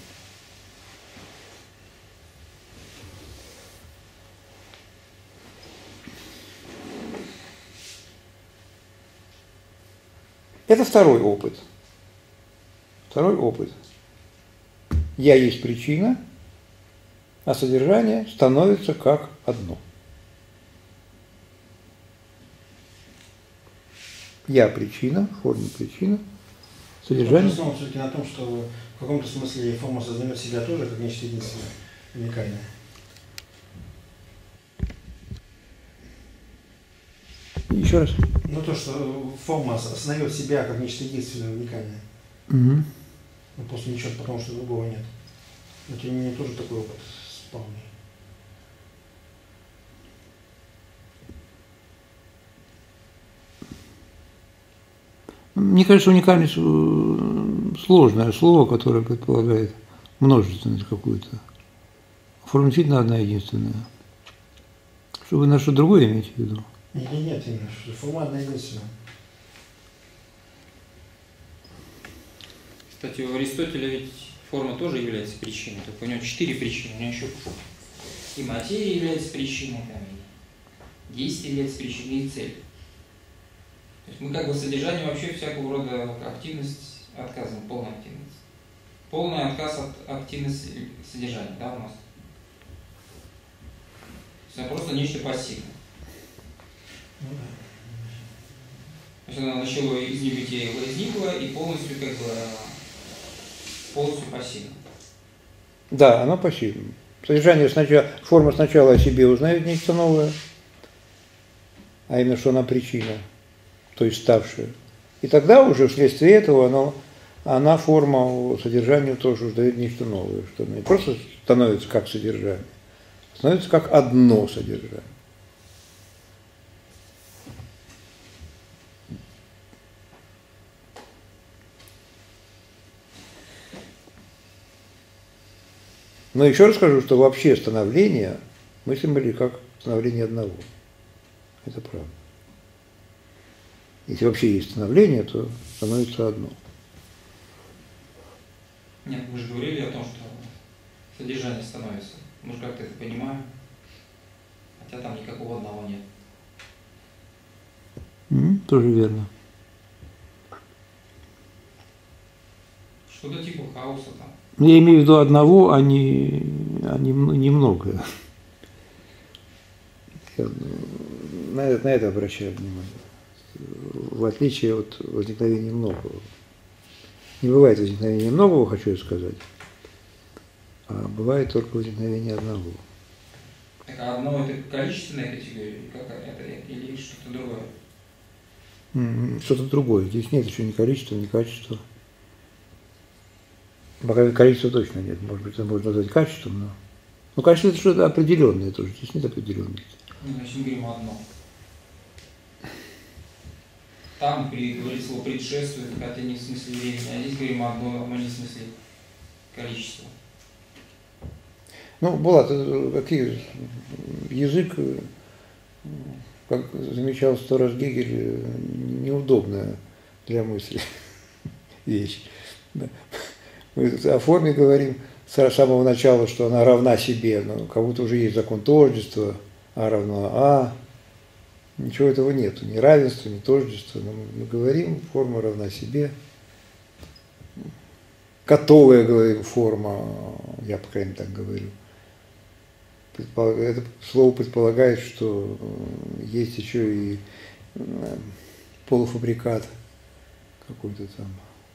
[SPEAKER 1] Это второй опыт. Второй опыт. Я есть причина, а содержание становится как одно. Я причина, форма причина, содержание.
[SPEAKER 2] Основа все-таки на том, что в каком-то смысле форма осознает себя тоже как нечто единственное, уникальное.
[SPEAKER 1] Еще раз.
[SPEAKER 2] Ну то, что форма осознает себя как нечто единственное, уникальное.
[SPEAKER 1] Угу.
[SPEAKER 2] Ну, после ничего, потому что другого нет. Но тем не менее тоже такой опыт вполне.
[SPEAKER 1] Мне кажется, уникальность сложное слово, которое предполагает множественность какую-то. Форма действительно одна единственная. Что вы на что другое имеете в виду?
[SPEAKER 2] Нет, именно, что форма одна единственная.
[SPEAKER 3] Кстати, у Аристотеля ведь форма тоже является причиной, только у него 4 причины, у него еще и материя является причиной, там, и действие является причиной, и цель. То есть мы как бы содержание вообще всякого рода активность отказываем, полная активность. Полный отказ от активности содержания, да, у нас. То есть это просто нечто пассивное.
[SPEAKER 2] Ну, да.
[SPEAKER 3] То есть она начало из небытия возникла и полностью как бы полностью пассивно.
[SPEAKER 1] Да, оно пассивно. Содержание сначала, форма сначала о себе узнает нечто новое, а именно, что она причина, то есть ставшая. И тогда уже вследствие этого она форма содержанию тоже уже дает нечто новое, что она не просто становится как содержание, а становится как одно содержание. Но еще раз скажу, что вообще становление мыслим были как становление одного. Это правда. Если вообще есть становление, то становится одно.
[SPEAKER 3] Нет, мы же говорили о том, что содержание становится. Мы же как-то это понимаем. Хотя там никакого одного нет.
[SPEAKER 1] Тоже верно.
[SPEAKER 3] Что-то типа хаоса там.
[SPEAKER 1] Я имею в виду одного, а не немного. Я на это обращаю внимание. В отличие от возникновения многого. Не бывает возникновения многого, хочу я сказать, а бывает только возникновение одного.
[SPEAKER 3] Так а одно это количественная категория, как это, или что-то другое?
[SPEAKER 1] что-то другое. Здесь нет еще ни количества, ни качества. Пока количества точно нет. Может быть, это можно назвать качеством, но... Ну, качество это что-то определенное тоже. Здесь нет определенности.
[SPEAKER 3] Значит, мы говорим одно. Там говорит слово предшествует, это не в смысле времени, а здесь говорим одно, а не в смысле количества.
[SPEAKER 1] Ну, Булат, какие язык, как замечал 100 раз Гегель, неудобная для мысли вещь. Мы о форме говорим с самого начала, что она равна себе, но как будто уже есть закон тождества, А равно А. Ничего этого нету, ни равенства, ни тождества. Но мы говорим, форма равна себе. Готовая, говорим, форма, я по крайней мере так говорю. Это слово предполагает, что есть еще и полуфабрикат какой-то там.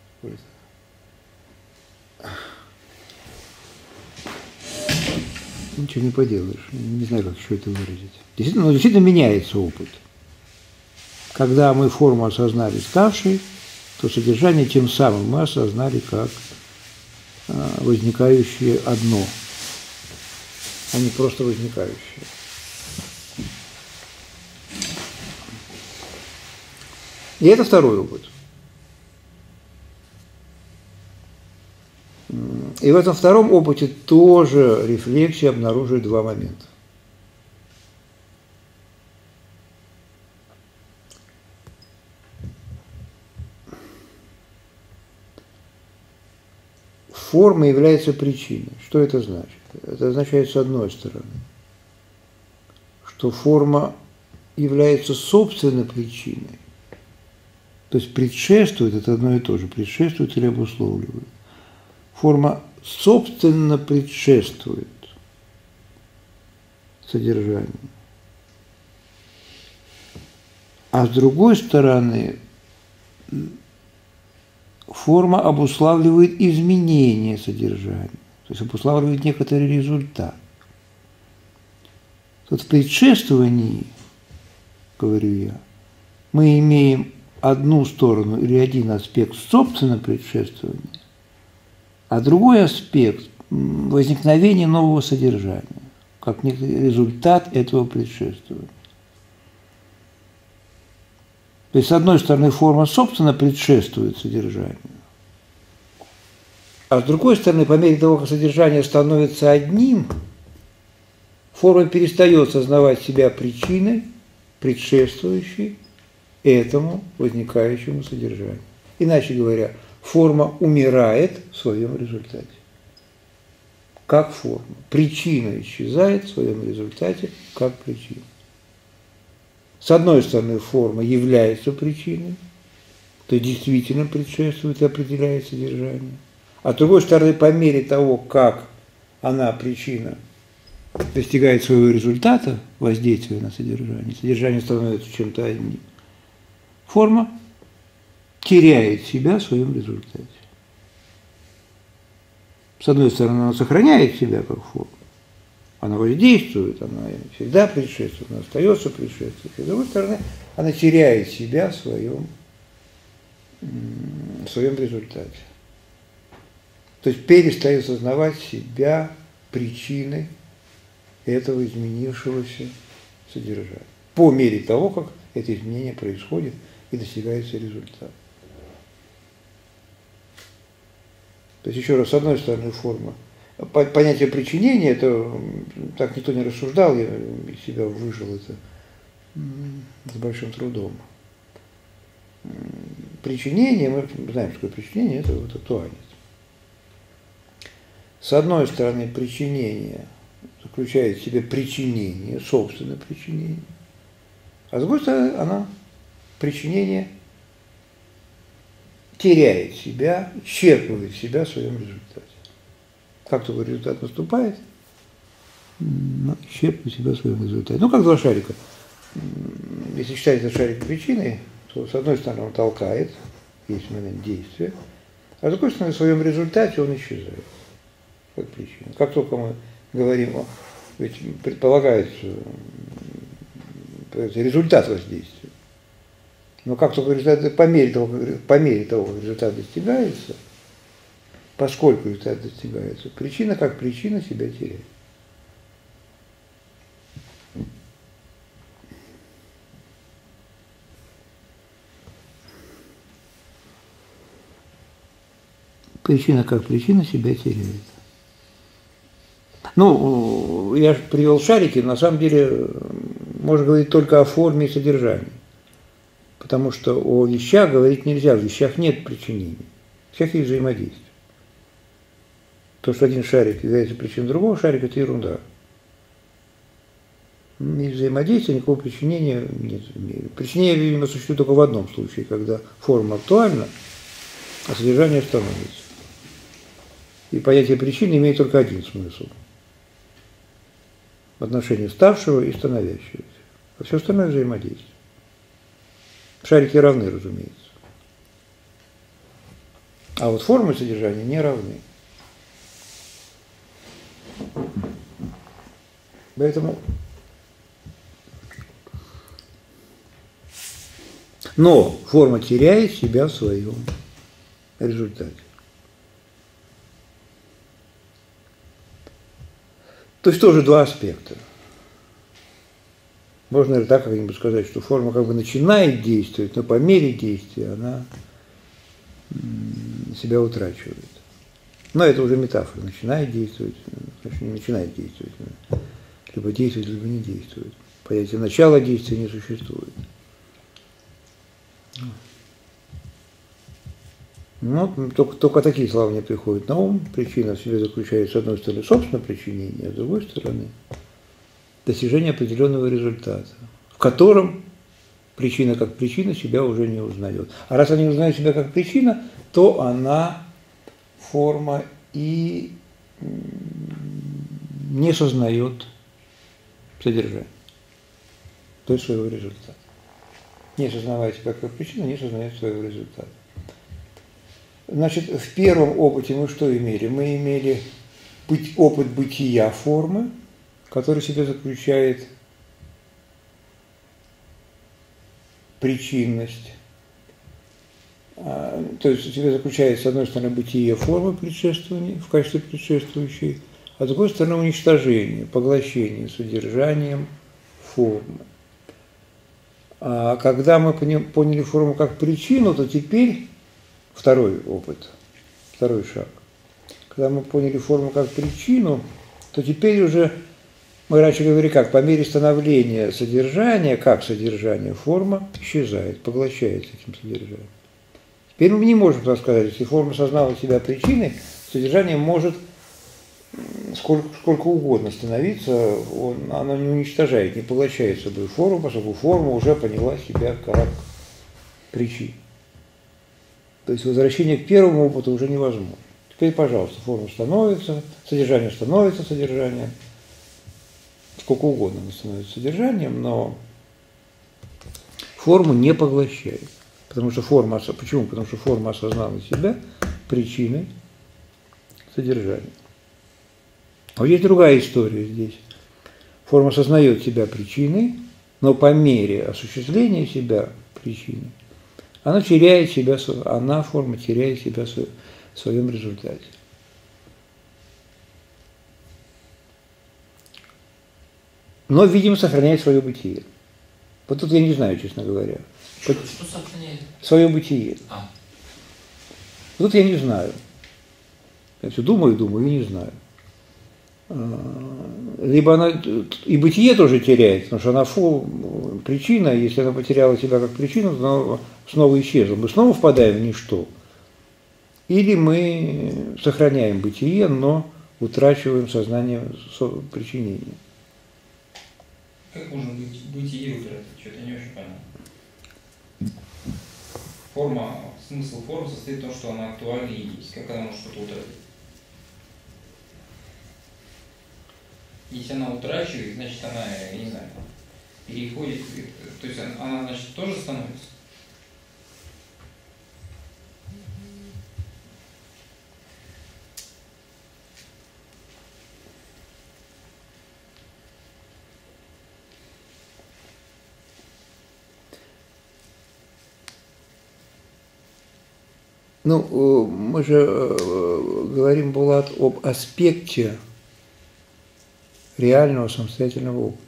[SPEAKER 1] Ничего не поделаешь, не знаю, как еще это выразить. Действительно меняется опыт. Когда мы форму осознали ставшей, то содержание тем самым мы осознали как возникающее одно, а не просто возникающее. И это второй опыт. И в этом втором опыте тоже рефлексия обнаруживает два момента. Форма является причиной. Что это значит? Это означает, с одной стороны, что форма является собственной причиной. То есть предшествует, это одно и то же, предшествует или обусловливает. Форма собственно предшествует содержанию. А с другой стороны, форма обуславливает изменение содержания, то есть обуславливает некоторый результат. Вот в предшествовании, говорю я, мы имеем одну сторону или один аспект собственно предшествования, а другой аспект – возникновения нового содержания, как результат этого предшествования. То есть, с одной стороны, форма собственно предшествует содержанию, а с другой стороны, по мере того, как содержание становится одним, форма перестает сознавать себя причиной, предшествующей этому возникающему содержанию. Иначе говоря, форма умирает в своем результате. Как форма. Причина исчезает в своем результате как причина. С одной стороны, форма является причиной, то есть действительно предшествует и определяет содержание. А с другой стороны, по мере того, как она, причина, достигает своего результата, воздействия на содержание становится чем-то одним, форма теряет себя в своем результате. С одной стороны, она сохраняет себя как форма, она воздействует, она всегда предшествует, она остается предшествующей. С другой стороны, она теряет себя в своем результате. То есть перестает сознавать себя причиной этого изменившегося содержания. По мере того, как это изменение происходит и достигается результат. То есть, еще раз, с одной стороны, форма. Понятие причинения, это так никто не рассуждал, я из себя выжил это с большим трудом. Причинение, мы знаем, что такое причинение, это вот актуальность. С одной стороны, причинение заключает в себе причинение, собственное причинение, а с другой стороны, она причинение теряет себя, исчерпывает себя в своем результате. Как только результат наступает, исчерпывает себя в своем результате. Ну, как два шарика. Если считать этот шарик причиной, то с одной стороны он толкает, есть момент действия, а с другой стороны в своем результате он исчезает. Как причина. Как только мы говорим, ведь предполагается результат воздействия. Но как только результат, по мере того, как результат достигается, поскольку результат достигается, причина как причина себя теряет. Причина как причина себя теряет. Ну, я же привел шарики, на самом деле можно говорить только о форме и содержании. Потому что о вещах говорить нельзя, в вещах нет причинения. В вещах есть взаимодействие. То, что один шарик является причиной другого шарика, это ерунда. Есть взаимодействие, никакого причинения нет. Причинение, видимо, существует только в одном случае, когда форма актуальна, а содержание становится. И понятие причины имеет только один смысл. В отношении ставшего и становящегося. А все остальное взаимодействие. Шарики равны, разумеется. А вот формы и содержание не равны. Поэтому... Но форма теряет себя в своем результате. То есть тоже два аспекта. Можно, наверное, так как-нибудь сказать, что форма как бы начинает действовать, но по мере действия она себя утрачивает. Но это уже метафора. Начинает действовать, значит, не начинает действовать. Либо действует, либо не действует. Понятие начала действия не существует. Ну, только такие слова мне приходят на ум. Причина в себе заключается, с одной стороны, собственное причинение, а с другой стороны, достижение определенного результата, в котором причина как причина себя уже не узнает. А раз она не узнает себя как причина, то она форма и не сознает содержание, то есть своего результата. Не сознавая себя как причина, не сознает своего результата. Значит, в первом опыте мы что имели? Мы имели опыт бытия формы, который в себе заключает причинность. То есть в себе заключает, с одной стороны, бытие формы предшествования в качестве предшествующей, а с другой стороны, уничтожение, поглощение содержанием формы. А когда мы поняли форму как причину, то теперь второй опыт, второй шаг. Когда мы поняли форму как причину, то теперь уже, мы раньше говорили как, по мере становления содержания, как содержание, форма исчезает, поглощается этим содержанием. Теперь мы не можем так сказать, если форма сознала себя причиной, содержание может сколько угодно становиться, оно не уничтожает, не поглощает собой форму, поскольку форма уже поняла себя как причину. То есть возвращение к первому опыту уже невозможно. Теперь, пожалуйста, форма становится, содержание становится содержанием, сколько угодно оно становится содержанием, но форму не поглощает. Потому что форма, почему? Потому что форма осознала себя причиной содержания. А есть другая история здесь. Форма осознает себя причиной, но по мере осуществления себя причиной, она теряет себя, форма теряет себя в своем результате. Но, видимо, сохраняет свое бытие. Вот тут я не знаю, честно говоря.
[SPEAKER 3] Что сохраняет?
[SPEAKER 1] Свое бытие. Тут я не знаю. Я все думаю и не знаю. Либо она и бытие тоже теряет, потому что она причина, если она потеряла себя как причину, то она снова исчезла. Мы снова впадаем в ничто. Или мы сохраняем бытие, но утрачиваем сознание причинения.
[SPEAKER 3] Как можно бытие утратить? Что-то не очень понятно. Смысл формы состоит в том, что она актуальна и есть. Как она может что-то утратить? Если она утрачивает, значит она, я не знаю, переходит, то есть она, значит, тоже становится.
[SPEAKER 1] Ну, мы же говорим, Булат, об аспекте реального самостоятельного опыта.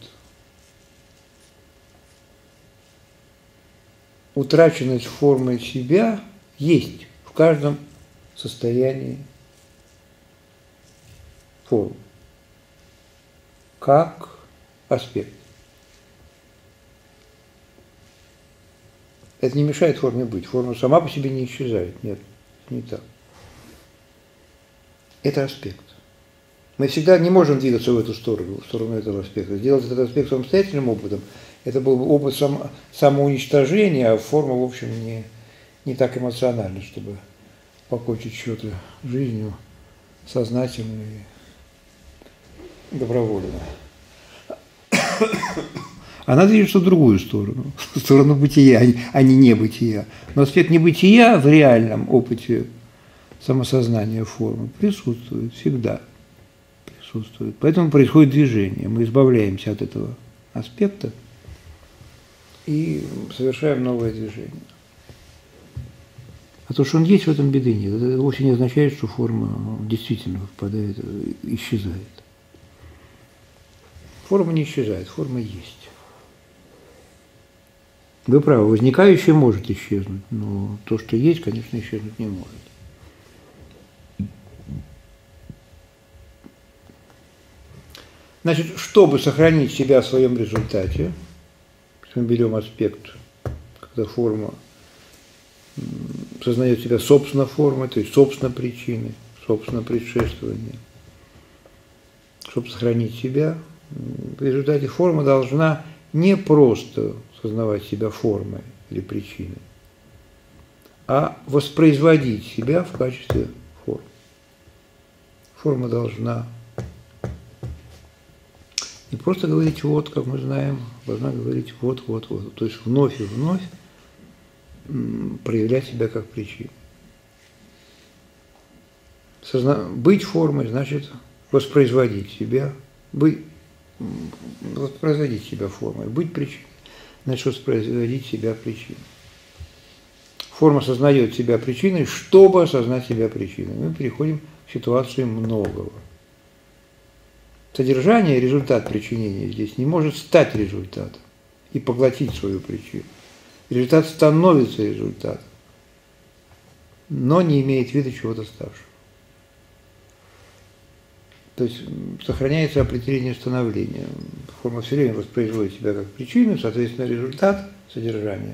[SPEAKER 1] Утраченность формы себя есть в каждом состоянии формы, как аспект. Это не мешает форме быть. Форма сама по себе не исчезает. Нет, не так. Это аспект. Мы всегда не можем двигаться в эту сторону, в сторону этого аспекта. Сделать этот аспект самостоятельным опытом, это был бы опыт самоуничтожения, а форма, в общем, не так эмоциональна, чтобы покончить счеты жизнью сознательно и добровольно. Она движется в другую сторону, в сторону бытия, а не небытия. Но аспект небытия в реальном опыте самосознания формы присутствует всегда. Присутствует. Поэтому происходит движение. Мы избавляемся от этого аспекта и совершаем новое движение. А то, что он есть, в этом беды нет. Это вовсе не означает, что форма действительно впадает, исчезает. Форма не исчезает, форма есть. Вы правы, возникающее может исчезнуть, но то, что есть, конечно, исчезнуть не может. Значит, чтобы сохранить себя в своем результате, если мы берем аспект, когда форма сознает себя собственно формой, то есть собственно причиной, собственно предшествование, чтобы сохранить себя, в результате форма должна не просто сознавать себя формой или причиной, а воспроизводить себя в качестве формы. Форма должна не просто говорить «вот», как мы знаем, должна говорить «вот». То есть вновь и вновь проявлять себя как причину. Быть формой значит воспроизводить себя, воспроизводить себя формой, быть причиной, значит воспроизводить себя причиной. Форма осознает себя причиной, чтобы осознать себя причиной. Мы переходим к ситуации многого. Содержание, результат причинения здесь не может стать результатом и поглотить свою причину. Результат становится результатом, но не имеет вида чего-то ставшего. То есть сохраняется определение становления. Форма все время воспроизводит себя как причину, соответственно, результат содержания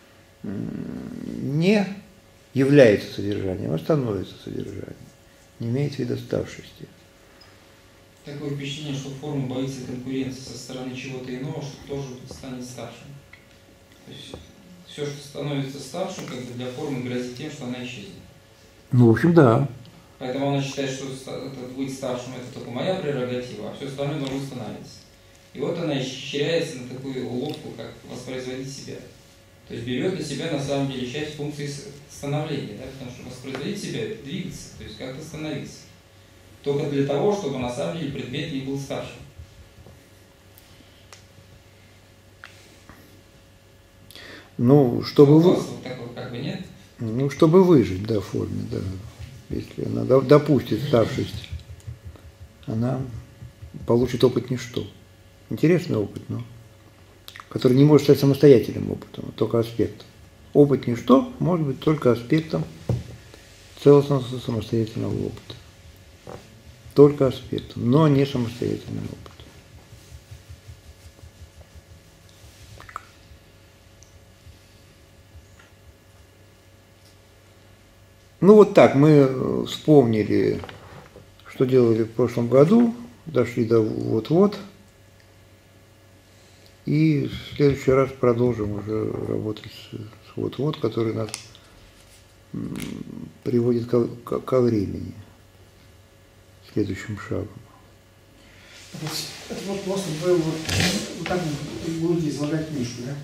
[SPEAKER 1] не является содержанием, а становится содержанием, не имеет вида ставшести.
[SPEAKER 3] Такое впечатление, что форма боится конкуренции со стороны чего-то иного, что тоже станет старшим. То есть все, что становится старшим, как бы для формы грозит тем, что она исчезнет.
[SPEAKER 1] Ну, в общем, да.
[SPEAKER 3] Поэтому она считает, что быть старшим это только моя прерогатива, а все остальное должно становиться. И вот она исчеряется на такую уловку, как воспроизводить себя. То есть берет на себя на самом деле часть функции становления, да? Потому что воспроизводить себя это двигаться, то есть как-то становиться. Только для того, чтобы на самом деле предмет не был старшим.
[SPEAKER 1] Ну, чтобы вы...
[SPEAKER 3] Такого как бы нет.
[SPEAKER 1] Ну, чтобы выжить, да, в форме, да. Если она допустит старшесть, она получит опыт ничто. Интересный опыт, но который не может стать самостоятельным опытом, а только аспектом. Опыт ничто может быть только аспектом целостного самостоятельного опыта. Только аспектом, но не самостоятельным опытом. Ну вот так, мы вспомнили, что делали в прошлом году, дошли до вот-вот, и в следующий раз продолжим уже работать с вот-вот, который нас приводит ко времени, следующим шагом.
[SPEAKER 2] Это вот просто вы вот так будете излагать книжку, да?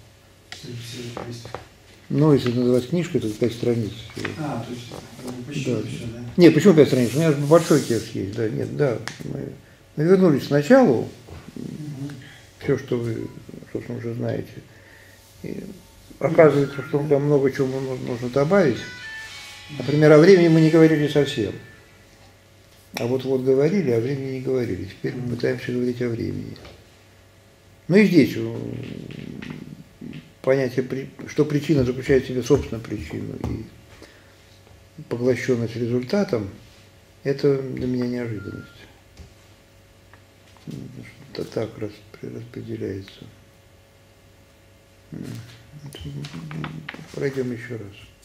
[SPEAKER 1] Ну, если называть книжкой, то 5 страниц.
[SPEAKER 2] То есть почти
[SPEAKER 1] да.
[SPEAKER 2] все, да?
[SPEAKER 1] Нет, почему 5 страниц? У меня же большой текст есть. Да, нет, да. Мы вернулись к началу. Все, что вы, собственно, уже знаете. И оказывается, что там много чего нужно добавить. Например, о времени мы не говорили совсем. А вот говорили, о времени не говорили. Теперь мы пытаемся говорить о времени. Ну и здесь понятие, что причина заключает в себе собственную причину и поглощенность результатом, это для меня неожиданность. Это так распределяется. Пройдем еще раз.